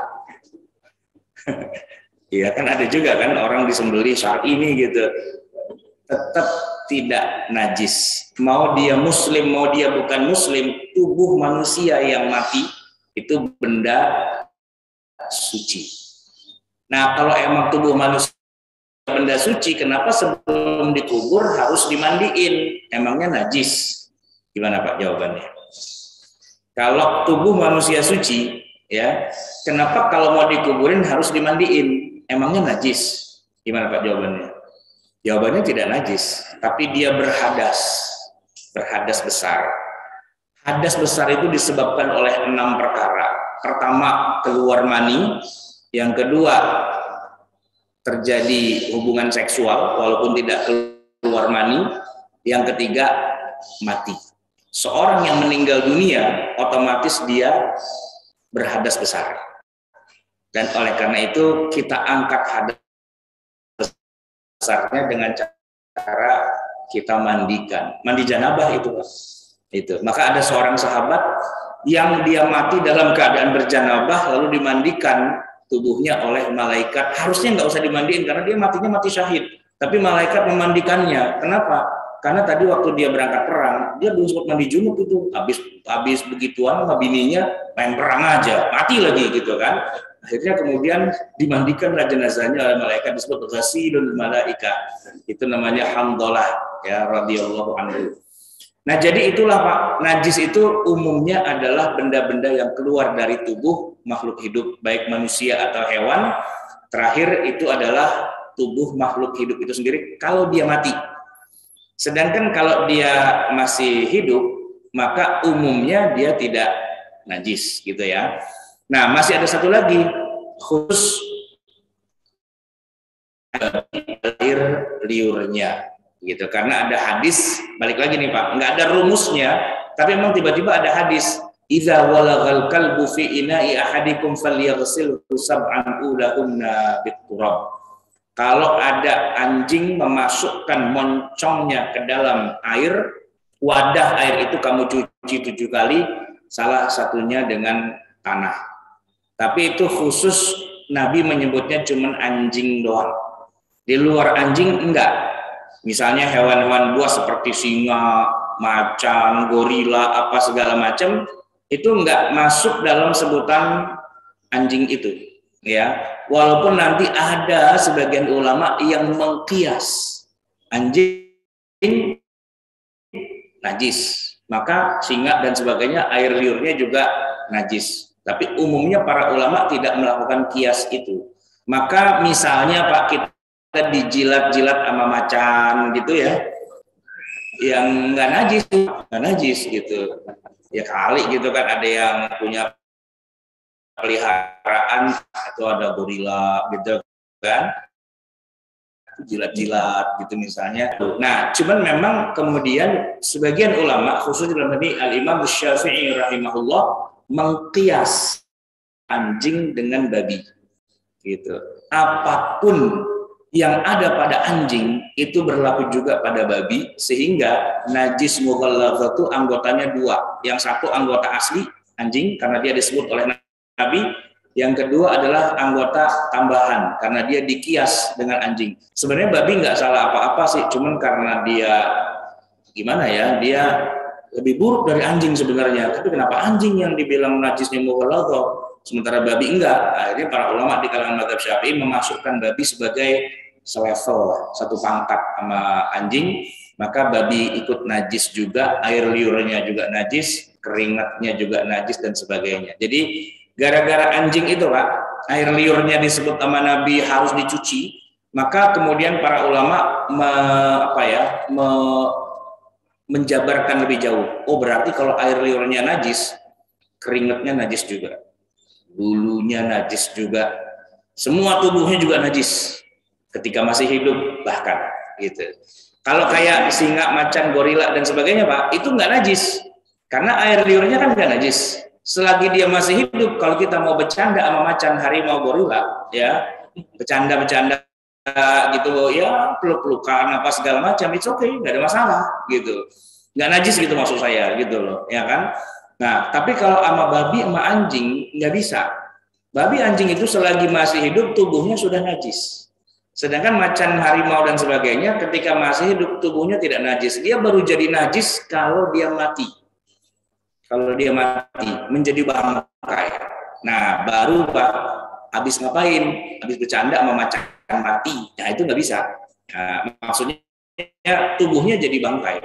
iya kan ada juga kan orang disembelih syar'i ini gitu, tetap tidak najis. Mau dia muslim, mau dia bukan muslim, tubuh manusia yang mati itu benda suci. Nah, kalau emang tubuh manusia benda suci, kenapa sebelum dikubur harus dimandiin? Emangnya najis? Gimana Pak jawabannya? Kalau tubuh manusia suci, ya, kenapa kalau mau dikuburin harus dimandiin? Emangnya najis? Gimana Pak jawabannya? Jawabannya tidak najis, tapi dia berhadas, berhadas besar. Hadas besar itu disebabkan oleh enam perkara. Pertama, keluar mani. Yang kedua, terjadi hubungan seksual walaupun tidak keluar mani. Yang ketiga, mati. Seorang yang meninggal dunia otomatis dia berhadas besar. Dan oleh karena itu kita angkat hadas besarnya dengan cara kita mandikan. Mandi janabah itu, Pak. Itu. Maka ada seorang sahabat yang dia mati dalam keadaan berjanabah lalu dimandikan tubuhnya oleh malaikat. Harusnya nggak usah dimandiin karena dia matinya mati syahid. Tapi malaikat memandikannya. Kenapa? Karena tadi waktu dia berangkat perang, dia belum sempat mandi junub itu. Habis habis begituan sama bininya main perang aja, mati lagi gitu kan. Akhirnya kemudian dimandikanlah jenazahnya oleh malaikat, disebut ghasilul malaika. Itu namanya Hamdalah ya radhiyallahu anhu. Nah, jadi itulah Pak, najis itu umumnya adalah benda-benda yang keluar dari tubuh makhluk hidup, baik manusia atau hewan. Terakhir itu adalah tubuh makhluk hidup itu sendiri kalau dia mati. Sedangkan kalau dia masih hidup, maka umumnya dia tidak najis gitu ya. Nah, masih ada satu lagi khusus air liurnya gitu, karena ada hadis, balik lagi nih Pak, nggak ada rumusnya, tapi memang tiba-tiba ada hadis, idza walagal kalbu fi ina'i ahadikum falyaghsilhu sab'an ulahunna biturab. Kalau ada anjing memasukkan moncongnya ke dalam air, wadah air itu kamu cuci tujuh kali, salah satunya dengan tanah. Tapi itu khusus Nabi menyebutnya cuman anjing doang. Di luar anjing enggak. Misalnya hewan-hewan buas seperti singa, macan, gorila, apa segala macam, itu enggak masuk dalam sebutan anjing itu. Ya, walaupun nanti ada sebagian ulama yang mengkias anjing najis, maka singa dan sebagainya air liurnya juga najis. Tapi umumnya para ulama tidak melakukan kias itu. Maka misalnya Pak, kita dijilat-jilat sama macan gitu ya, yang nggak najis, nggak najis gitu. Ya kali gitu kan, ada yang punya peliharaan atau ada gorila gitu kan, jilat-jilat gitu misalnya. Nah, cuman memang kemudian sebagian ulama, khusus dalam ini Al-Imam Syafi'i rahimahullah, mengkias anjing dengan babi gitu. Apapun yang ada pada anjing itu berlaku juga pada babi, sehingga najis mughalladzah itu anggotanya dua. Yang satu anggota asli anjing karena dia disebut oleh Nabi, yang kedua adalah anggota tambahan karena dia dikias dengan anjing. Sebenarnya babi nggak salah apa-apa sih, cuman karena dia gimana ya, dia lebih buruk dari anjing sebenarnya. Tapi kenapa anjing yang dibilang najisnya mughalladzah, sementara babi enggak? Akhirnya para ulama di kalangan mazhab Syafi'i memasukkan babi sebagai selevel, satu pangkat sama anjing. Maka babi ikut najis juga, air liurnya juga najis, keringatnya juga najis dan sebagainya. Jadi gara-gara anjing itu Pak, air liurnya disebut sama Nabi harus dicuci, maka kemudian para ulama me, apa ya, me, menjabarkan lebih jauh. Oh berarti kalau air liurnya najis, keringatnya najis juga, bulunya najis juga, semua tubuhnya juga najis ketika masih hidup bahkan gitu. Kalau kayak singa, macan, gorila dan sebagainya Pak, itu nggak najis karena air liurnya kan nggak najis. Selagi dia masih hidup, kalau kita mau bercanda sama macan, harimau, gorila, ya bercanda-bercanda gitu, ya peluk-pelukan apa segala macam, it's okay, nggak ada masalah gitu, nggak najis gitu maksud saya gitu loh, ya kan. Nah tapi kalau sama babi sama anjing nggak bisa. Babi anjing itu selagi masih hidup tubuhnya sudah najis, sedangkan macan, harimau dan sebagainya ketika masih hidup tubuhnya tidak najis. Dia baru jadi najis kalau dia mati. Kalau dia mati menjadi bangkai, nah baru Pak habis ngapain? Habis bercanda sama macan mati, nah itu nggak bisa. Nah, maksudnya tubuhnya jadi bangkai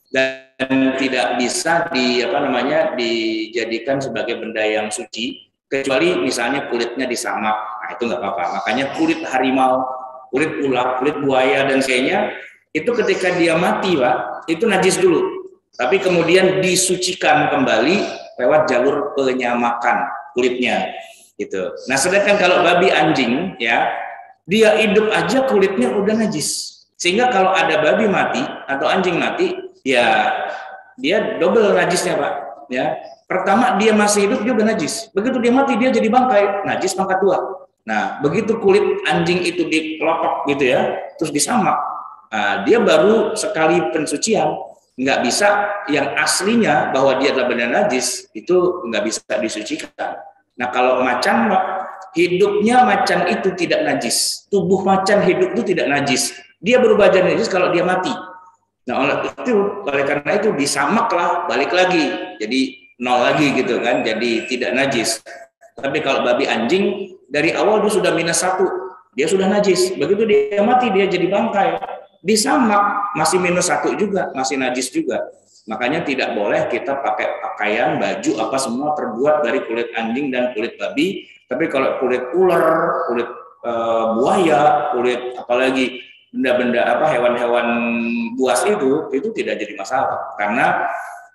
dan tidak bisa di apa namanya dijadikan sebagai benda yang suci, kecuali misalnya kulitnya disamak, nah itu nggak apa-apa. Makanya kulit harimau, kulit ular, kulit buaya dan sebagainya itu ketika dia mati Pak, itu najis dulu. Tapi kemudian disucikan kembali lewat jalur penyamakan kulitnya gitu. Nah sedangkan kalau babi anjing ya, dia hidup aja kulitnya udah najis, sehingga kalau ada babi mati atau anjing mati ya dia double najisnya Pak ya. Pertama dia masih hidup dia udah najis, begitu dia mati dia jadi bangkai, najis pangkat dua. Nah begitu kulit anjing itu dikelotok gitu ya, terus disamak, nah, dia baru sekali pensucian. Nggak bisa yang aslinya bahwa dia adalah benda najis itu nggak bisa disucikan. Nah kalau macan, hidupnya macan itu tidak najis, tubuh macan hidup itu tidak najis, dia berubah jadi najis kalau dia mati. Nah oleh itu, oleh karena itu disamaklah, balik lagi jadi nol lagi gitu kan, jadi tidak najis. Tapi kalau babi anjing dari awal dia sudah minus satu, dia sudah najis, begitu dia mati dia jadi bangkai, disamak masih minus satu juga, masih najis juga. Makanya tidak boleh kita pakai pakaian, baju apa semua terbuat dari kulit anjing dan kulit babi. Tapi kalau kulit ular, kulit e, buaya, kulit apalagi benda-benda apa hewan-hewan buas itu itu tidak jadi masalah karena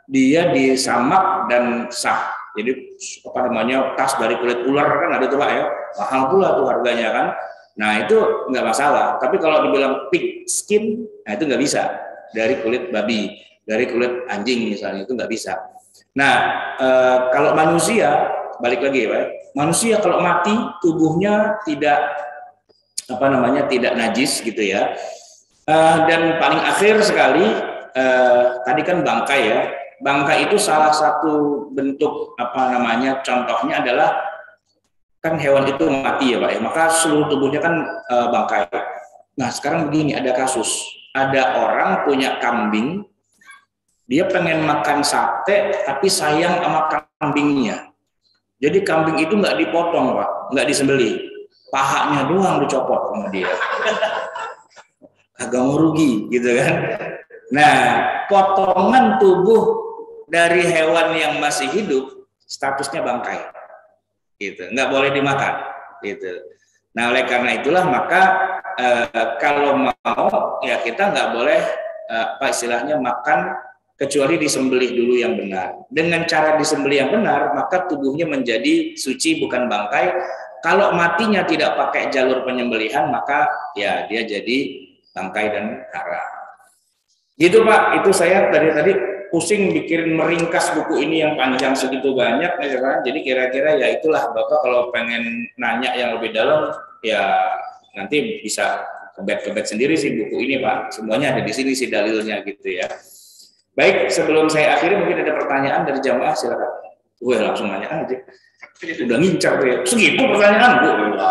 dia disamak dan sah. Jadi apa namanya tas dari kulit ular kan ada tuh Pak ya, mahal pula tuh harganya kan. Nah itu nggak masalah. Tapi kalau dibilang pig skin, nah itu nggak bisa. Dari kulit babi, dari kulit anjing misalnya itu nggak bisa. Nah e, kalau manusia balik lagi ya Pak, manusia kalau mati tubuhnya tidak apa namanya tidak najis gitu ya. E, dan paling akhir sekali e, tadi kan bangkai ya. Bangkai itu salah satu bentuk apa namanya contohnya adalah kan hewan itu mati ya Pak ya, maka seluruh tubuhnya kan e, bangkai. Nah sekarang begini, ada kasus, ada orang punya kambing, dia pengen makan sate tapi sayang sama kambingnya. Jadi kambing itu nggak dipotong Pak, nggak disembelih, pahanya doang dicopot sama dia. Agak mau rugi gitu kan. Nah potongan tubuh dari hewan yang masih hidup statusnya bangkai, gitu, nggak boleh dimakan, gitu. Nah oleh karena itulah maka eh, kalau mau ya kita nggak boleh eh, apa istilahnya makan kecuali disembelih dulu yang benar. Dengan cara disembelih yang benar maka tubuhnya menjadi suci bukan bangkai. Kalau matinya tidak pakai jalur penyembelihan maka ya dia jadi bangkai dan haram. Gitu Pak, itu saya tadi tadi pusing bikin meringkas buku ini yang panjang segitu banyak ya kan. Jadi kira-kira ya itulah Bapak kalau pengen nanya yang lebih dalam ya nanti bisa kebet-kebet sendiri sih buku ini Pak. Semuanya ada di sini sih dalilnya gitu ya. Baik, sebelum saya akhiri mungkin ada pertanyaan dari jamaah, silakan. Gue langsung nanya aja. Udah ngincar tuh ya. Segitu pertanyaan Bu.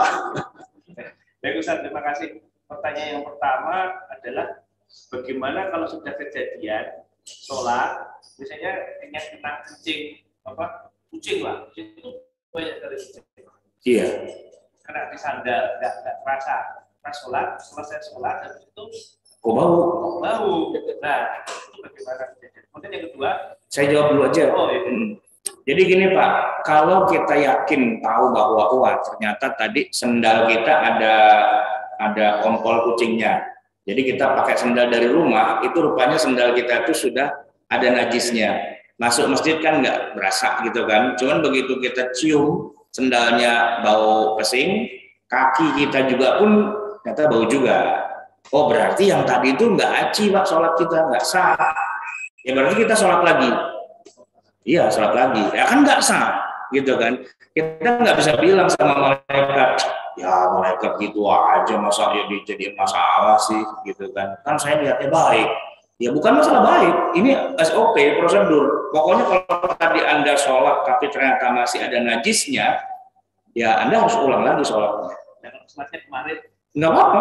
Baik Ustaz, terima kasih. Pertanyaan yang pertama adalah bagaimana kalau sudah kejadian sholat, misalnya ingat kena kucing, apa kucing lah, itu banyak dari kucing. Iya. Kena di sandal, nggak nggak terasa. Pas sholat, selesai sholat dan itu kok bau? Kok bau. Nah, itu bagaimana kejadian? Kemudian yang kedua, saya jawab dulu aja. Oh, iya. Hmm. Jadi gini Pak, kalau kita yakin tahu bahwa wah ternyata tadi sendal kita ada ada kompol kucingnya. Jadi kita pakai sendal dari rumah, itu rupanya sendal kita itu sudah ada najisnya. Masuk masjid kan nggak berasa gitu kan. Cuman begitu kita cium sendalnya bau pesing, kaki kita juga pun ternyata bau juga. Oh berarti yang tadi itu nggak aci Pak, sholat kita nggak sah. Ya berarti kita sholat lagi. Iya sholat lagi. Ya kan nggak sah gitu kan. Kita nggak bisa bilang sama malaikat, ya malaikat gitu aja masa ya dijadiin masalah sih gitu kan. Kan saya lihatnya baik. Ya bukan masalah baik, ini S O P, prosedur. Pokoknya kalau tadi Anda sholat tapi ternyata masih ada najisnya, ya Anda harus ulang lagi sholatnya. Dan sholatnya kemarin nggak apa-apa.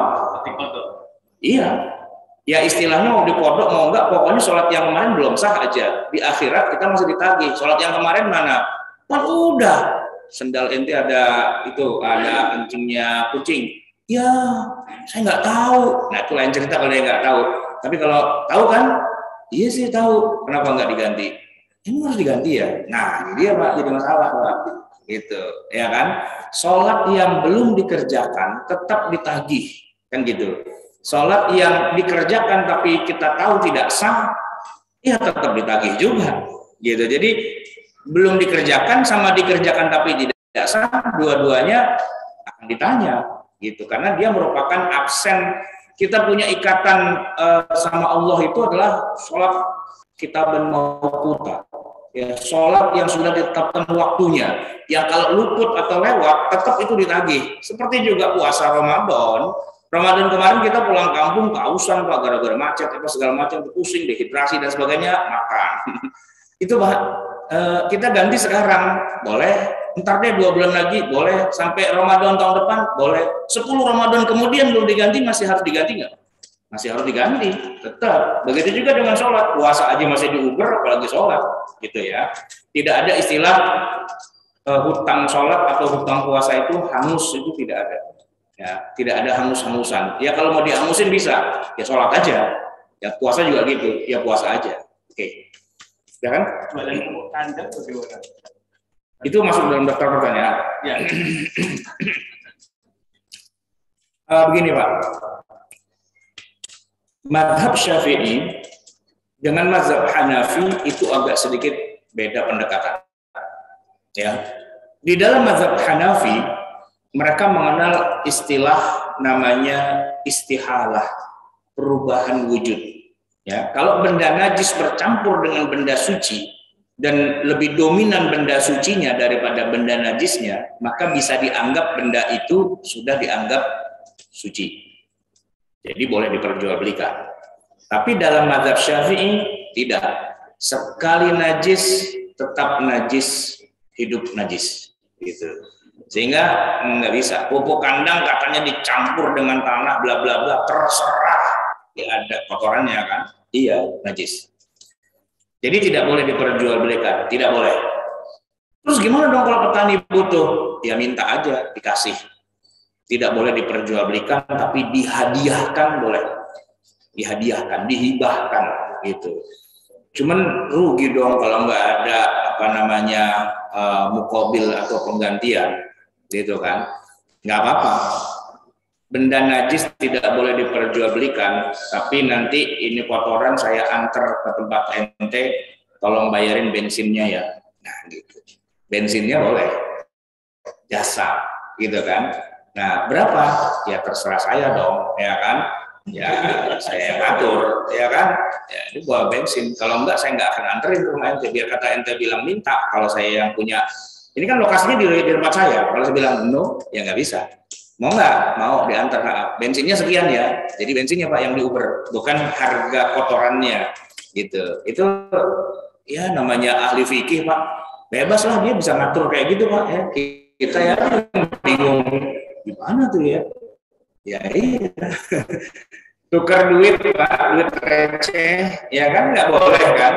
Iya. Ya istilahnya mau dipodok mau enggak, pokoknya sholat yang kemarin belum sah aja. Di akhirat kita masih ditagih. Sholat yang kemarin mana? Kan udah. Sendal ente ada itu ada kencingnya kucing. Ya, saya nggak tahu. Nah itu lain cerita kalau dia nggak tahu. Tapi kalau tahu kan, iya sih tahu. Kenapa nggak diganti? Ini harus diganti ya. Nah ini dia Pak, jadi masalah Pak. Gitu, ya kan? Sholat yang belum dikerjakan tetap ditagih, kan gitu. Sholat yang dikerjakan tapi kita tahu tidak sah, ya tetap ditagih juga. Gitu. Jadi belum dikerjakan sama dikerjakan tapi tidak sah, dua-duanya akan ditanya gitu karena dia merupakan absen. Kita punya ikatan uh, sama Allah itu adalah sholat kita bermauputa ya, sholat yang sudah ditetapkan waktunya, yang kalau luput atau lewat tetap itu ditagih. Seperti juga puasa Ramadan. Ramadan kemarin kita pulang kampung kehausan Pak, gara-gara macet apa segala macam, pusing, dehidrasi dan sebagainya, makan. Itu Pak. Kita ganti sekarang, boleh, ntar deh dua bulan lagi, boleh, sampai Ramadan tahun depan, boleh, sepuluh Ramadan kemudian belum diganti, masih harus diganti nggak? Masih harus diganti, tetap. Begitu juga dengan sholat, puasa aja masih diuber, apalagi sholat, gitu ya. Tidak ada istilah uh, hutang sholat atau hutang puasa itu hangus, itu tidak ada. Ya, tidak ada hangus-hangusan. Ya kalau mau dihangusin bisa, ya sholat aja. Ya puasa juga gitu, ya puasa aja. Oke. Okay. Ya kan? Kandang bagaimana? Itu masuk dalam daftar pertanyaan. Ya. uh, begini Pak, madhab Syafi'i Dengan mazhab Hanafi itu agak sedikit beda pendekatan. Ya, di dalam mazhab Hanafi mereka mengenal istilah namanya istihalah, perubahan wujud. Ya, kalau benda najis bercampur dengan benda suci dan lebih dominan benda sucinya daripada benda najisnya, maka bisa dianggap benda itu sudah dianggap suci. Jadi boleh diperjualbelikan. Tapi dalam mazhab Syafi'i tidak. Sekali najis tetap najis, hidup najis, gitu. Sehingga nggak bisa. Pupuk kandang katanya dicampur dengan tanah, bla bla bla, terserah. Ya ada kotorannya kan? Iya, najis. Jadi tidak boleh diperjualbelikan, tidak boleh. Terus gimana dong kalau petani butuh? Ya minta aja, dikasih. Tidak boleh diperjualbelikan, tapi dihadiahkan boleh. Dihadiahkan, dihibahkan, gitu. Cuman rugi dong kalau nggak ada apa namanya uh, mukobil atau penggantian, gitu kan? Nggak apa-apa. Benda najis tidak boleh diperjualbelikan, tapi nanti ini kotoran saya antar ke tempat ente, tolong bayarin bensinnya ya. Nah, gitu. Bensinnya boleh, jasa, gitu kan? Nah, berapa? Ya terserah saya dong, ya kan? Ya saya ngatur, ya kan? Ya ini bawa bensin. Kalau enggak saya nggak akan anterin ke rumah ente. Biar kata ente bilang minta. Kalau saya yang punya, ini kan lokasinya di, di tempat saya. Kalau saya bilang no, ya nggak bisa. Mau nggak? Mau diantar. Nah, bensinnya sekian ya. Jadi bensinnya Pak yang di Uber, bukan harga kotorannya, gitu. Itu ya namanya ahli fikih Pak. Bebas lah dia bisa ngatur kayak gitu Pak. Ya kita ya bingung gimana tuh ya. Ya iya, tukar duit Pak, duit receh, ya kan nggak boleh kan?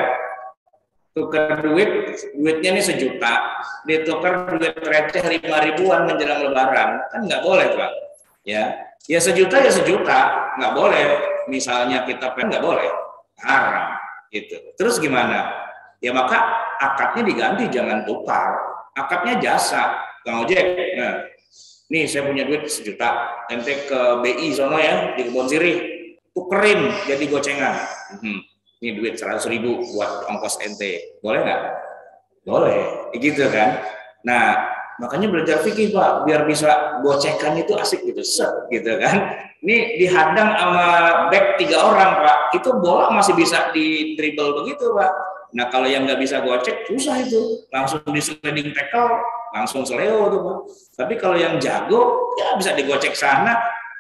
Tukar duit, duitnya ini sejuta, ditukar duit receh lima ribuan menjelang Lebaran, kan nggak boleh Pak. Ya, ya sejuta ya sejuta, nggak boleh. Misalnya kita pengen nggak boleh, haram, gitu. Terus gimana? Ya maka akadnya diganti, jangan tukar. Akadnya jasa, Kang Ojek. Nah, nih saya punya duit sejuta, ente ke B I sono ya di Kebon Sirih, tukerin jadi gocengan. Hmm, ini duit seratus ribu buat ongkos ente, boleh nggak? Boleh, gitu kan? Nah makanya belajar fikih Pak, biar bisa gocekan itu asik gitu, set gitu kan? Ini dihadang sama back tiga orang Pak, itu bola masih bisa di dribble begitu Pak. Nah kalau yang nggak bisa gocek susah itu, langsung di sliding tackle. Langsung seleo tuh Pak. Tapi kalau yang jago ya bisa digocek sana,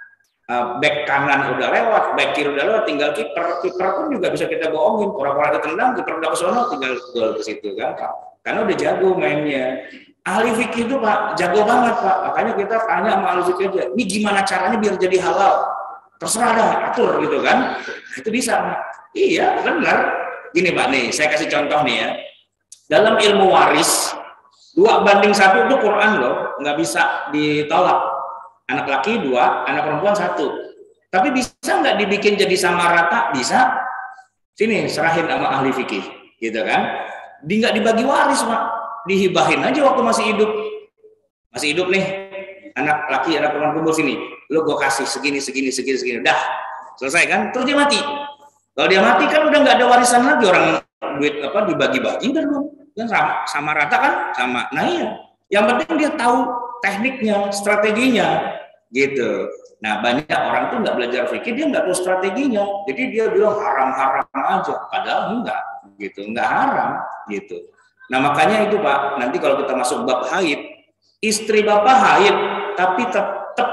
uh, back kanan udah lewat, back kiri udah lewat, tinggal kiper. Kiper pun juga bisa kita bohongin, orang-orang ketendang, kiper udah ke sono, tinggal gol ke situ kan Pak. Karena udah jago mainnya. Ahli fikih itu Pak jago banget Pak. Makanya kita tanya sama ahli fikih aja, ini gimana caranya biar jadi halal? Terserah dah, atur gitu kan. Itu bisa Pak. Iya benar. Gini Pak nih, saya kasih contoh nih ya. Dalam ilmu waris dua banding satu itu Quran loh, nggak bisa ditolak. Anak laki dua, anak perempuan satu. Tapi bisa nggak dibikin jadi sama rata? Bisa. Sini serahin sama ahli fikih, gitu kan? Di nggak dibagi waris Pak, dihibahin aja waktu masih hidup. Masih hidup nih, anak laki, anak perempuan kumpul sini. Lo gue kasih segini, segini, segini, segini. Dah, selesai kan? Terus dia mati. Kalau dia mati kan udah nggak ada warisan lagi, orang duit apa dibagi-bagi udah dong. Kan sama, sama rata kan sama. Nah iya, yang penting dia tahu tekniknya, strateginya, gitu. Nah banyak orang tuh nggak belajar fikih, dia nggak tahu strateginya, jadi dia bilang haram-haram aja, padahal enggak, gitu, enggak haram, gitu. Nah makanya itu Pak, nanti kalau kita masuk bab haid, istri bapak haid, tapi tetap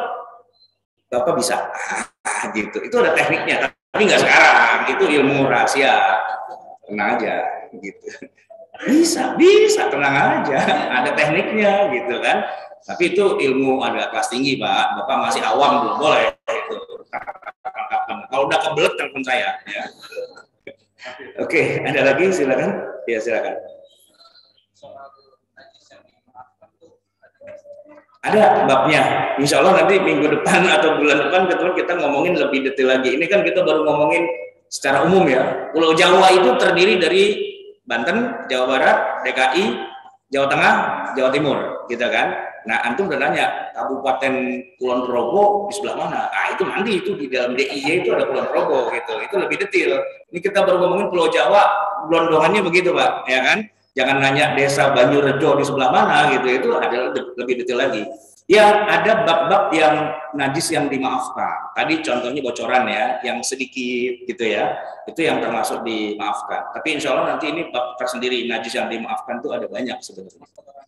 bapak bisa, ah, gitu. Itu ada tekniknya, tapi nggak sekarang, itu ilmu rahasia, tenang aja, gitu. Bisa, bisa, tenang aja, ada tekniknya gitu kan. Tapi itu ilmu ada kelas tinggi Pak, Bapak masih awam belum boleh. Gitu. Kalau udah kebelet telepon saya. Ya. Oke, ada lagi silakan. Ya silakan. Ada babnya, insya Allah nanti minggu depan atau bulan depan kita ngomongin lebih detail lagi. Ini kan kita baru ngomongin secara umum ya. Pulau Jawa itu terdiri dari Banten, Jawa Barat, D K I, Jawa Tengah, Jawa Timur, gitu kan. Nah, antum udah nanya Kabupaten Kulon Progo di sebelah mana? Ah itu nanti itu di dalam D I Y itu ada Kulon Progo gitu. Itu lebih detail. Ini kita baru ngomongin Pulau Jawa, gelondongannya begitu Pak, ya kan? Jangan nanya desa Banyurejo di sebelah mana gitu. Itu ada lebih detail lagi. Ya, ada bab-bab yang najis yang dimaafkan. Tadi contohnya bocoran ya, yang sedikit gitu ya. Itu yang termasuk dimaafkan. Tapi insya Allah nanti ini bab tersendiri, najis yang dimaafkan itu ada banyak sebenarnya.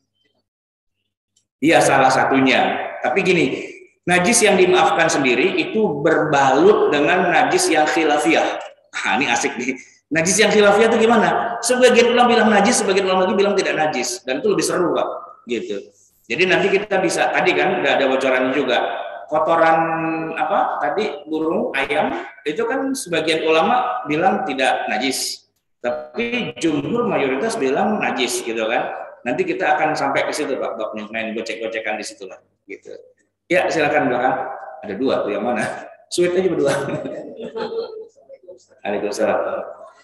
Iya, salah satunya. Tapi gini, najis yang dimaafkan sendiri itu berbalut dengan najis yang khilafiyah. Nah, ini asik nih. Najis yang khilafiyah itu gimana? Sebagian ulama bilang najis, sebagian ulama lagi bilang tidak najis. Dan itu lebih seru, Pak. Gitu. Jadi nanti kita bisa, tadi kan udah ada bocoran juga, kotoran apa tadi burung ayam itu kan sebagian ulama bilang tidak najis, tapi jumhur mayoritas bilang najis gitu kan. Nanti kita akan sampai ke situ Pak, babnya main gocek-gocekan di situ lah gitu. Ya silakan belakang, ada dua tuh yang mana? Sweet aja berdua. Waalaikumsalam.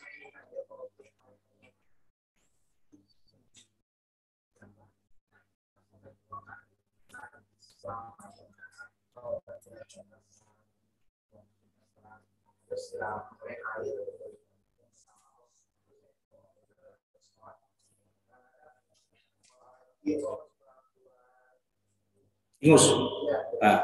Ingus. Nah.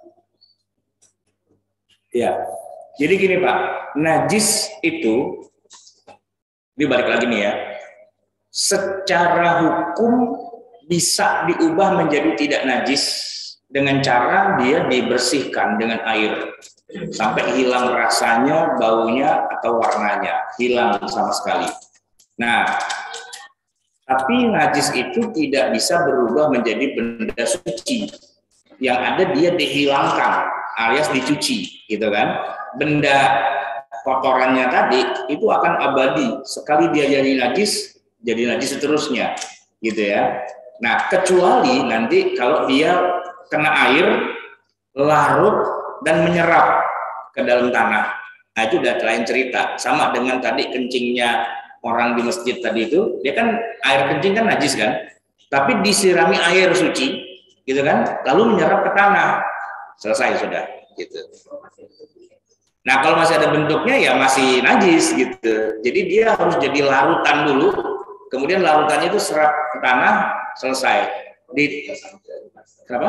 Ya. Jadi gini Pak, najis itu dibalik lagi nih ya. Secara hukum bisa diubah menjadi tidak najis dengan cara dia dibersihkan dengan air sampai hilang rasanya, baunya atau warnanya, hilang sama sekali. Nah, tapi najis itu tidak bisa berubah menjadi benda suci. Yang ada dia dihilangkan alias dicuci, gitu kan? Benda kotorannya tadi itu akan abadi. Sekali dia jadi najis, jadi najis seterusnya, gitu ya. Nah, kecuali nanti kalau dia kena air, larut dan menyerap ke dalam tanah. Nah, itu udah lain cerita. Sama dengan tadi kencingnya orang di masjid tadi itu, dia kan air kencing kan najis kan, tapi disirami air suci, gitu kan, lalu menyerap ke tanah, selesai sudah, gitu. Nah, kalau masih ada bentuknya ya masih najis gitu. Jadi dia harus jadi larutan dulu, kemudian larutannya itu serap ke tanah, selesai. Di kenapa?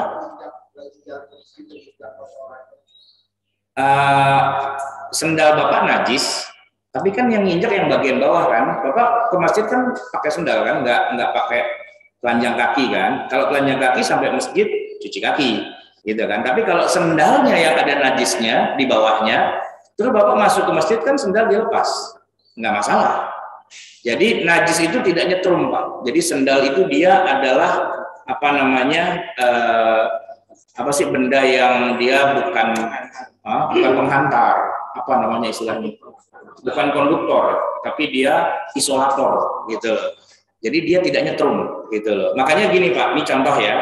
Uh, sendal Bapak najis, tapi kan yang nginjak yang bagian bawah kan. Bapak ke masjid kan pakai sendal kan, nggak nggak pakai telanjang kaki kan. Kalau telanjang kaki sampai masjid cuci kaki, gitu kan. Tapi kalau sendalnya yang ada najisnya di bawahnya, terus Bapak masuk ke masjid kan sendal dilepas, nggak masalah. Jadi najis itu tidak nyetrum Pak. Jadi sendal itu dia adalah apa namanya eh, apa sih benda yang dia bukan ah, bukan penghantar, apa namanya istilahnya, bukan konduktor, tapi dia isolator gitu. Jadi dia tidak nyetrum gitu loh. Makanya gini Pak, ini contoh ya.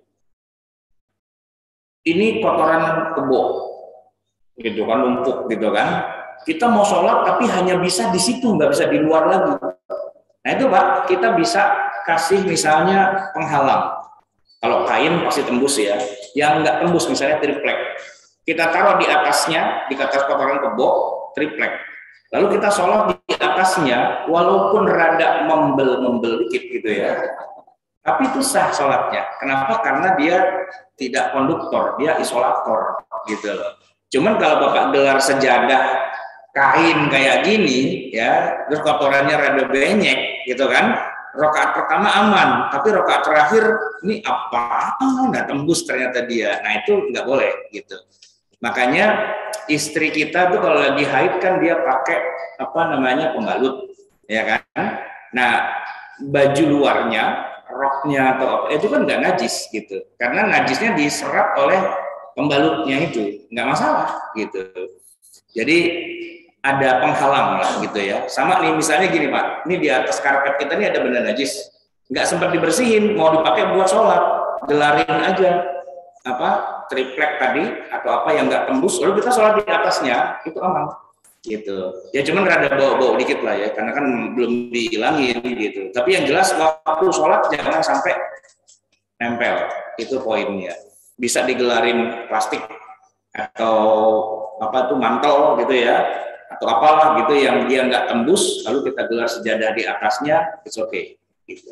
Ini kotoran kebo, gitu kan, numpuk gitu kan. Kita mau sholat tapi hanya bisa di situ, nggak bisa di luar lagi. Nah itu Pak, kita bisa kasih misalnya penghalang. Kalau kain pasti tembus ya. Yang nggak tembus misalnya triplek. Kita taruh di atasnya, di atas kotoran kebo, triplek. Lalu kita sholat di atasnya, walaupun rada membel-membel dikit gitu ya. Tapi itu sah sholatnya. Kenapa? Karena dia tidak konduktor, dia isolator gitu loh. Cuman kalau Bapak gelar sejadah kain kayak gini ya, terus kotorannya rada benyek gitu kan, rakaat pertama aman, tapi rakaat terakhir ini apa? Oh, nggak tembus ternyata dia. Nah itu nggak boleh gitu. Makanya istri kita tuh kalau lagi haid kan dia pakai apa namanya pembalut, ya kan? Nah baju luarnya, roknya atau apa itu kan nggak najis gitu, karena najisnya diserap oleh pembalutnya itu, nggak masalah gitu. Jadi ada penghalang lah gitu ya. Sama nih misalnya gini Pak, ini di atas karpet kita ini ada benda najis, nggak sempat dibersihin, mau dipakai buat sholat, gelarin aja apa triplek tadi atau apa yang nggak tembus, lalu kita sholat di atasnya itu aman gitu. Ya cuman rada bau-bau dikit lah ya, karena kan belum dihilangin gitu. Tapi yang jelas waktu sholat jangan sampai nempel. Itu poinnya. Bisa digelarin plastik atau apa tuh mantel gitu ya, atau apalah gitu yang dia nggak tembus, lalu kita gelar sejadah di atasnya, it's okay. Gitu.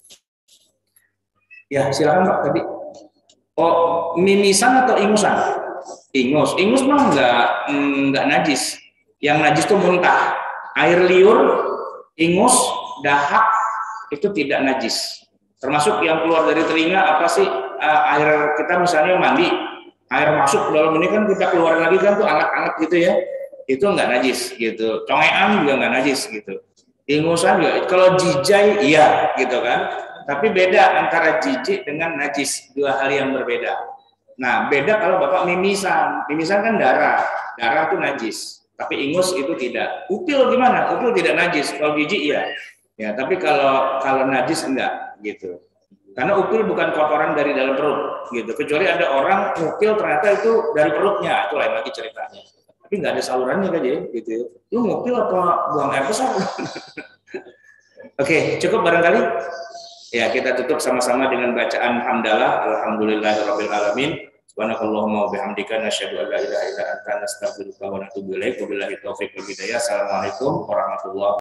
Ya silakan Pak tadi. Oh, mimisan atau ingusan? Ingus, ingus mah nggak nggak najis. Yang najis itu muntah, air liur, ingus, dahak itu tidak najis. Termasuk yang keluar dari telinga apa sih uh, air kita misalnya mandi, air masuk ke dalam ini kan kita keluar lagi kan tuh anget-anget gitu ya, itu nggak najis gitu. Congean juga nggak najis gitu. Ingusan juga. Kalau jijai iya gitu kan. Tapi beda antara jijik dengan najis, dua hal yang berbeda. Nah, beda kalau Bapak mimisan. Mimisan kan darah, darah itu najis. Tapi ingus itu tidak. Upil gimana? Upil tidak najis. Kalau jijik iya. Ya, tapi kalau kalau najis enggak gitu. Karena upil bukan kotoran dari dalam perut gitu. Kecuali ada orang upil ternyata itu dari perutnya, itu lain lagi ceritanya. Tapi nggak ada salurannya kan ya, gitu. Lu ngupil apa buang air besar? Oke, cukup barangkali. Ya, kita tutup sama-sama dengan bacaan hamdalah. Alhamdulillahirabbil alamin. Subhanakallahumma wa bihamdika nasyhadu an la ilaha illa anta nastaghfiruka wa natubu ilaik. Wabillahi taufiq wal hidayah. Assalamualaikum warahmatullahi wabarakatuh.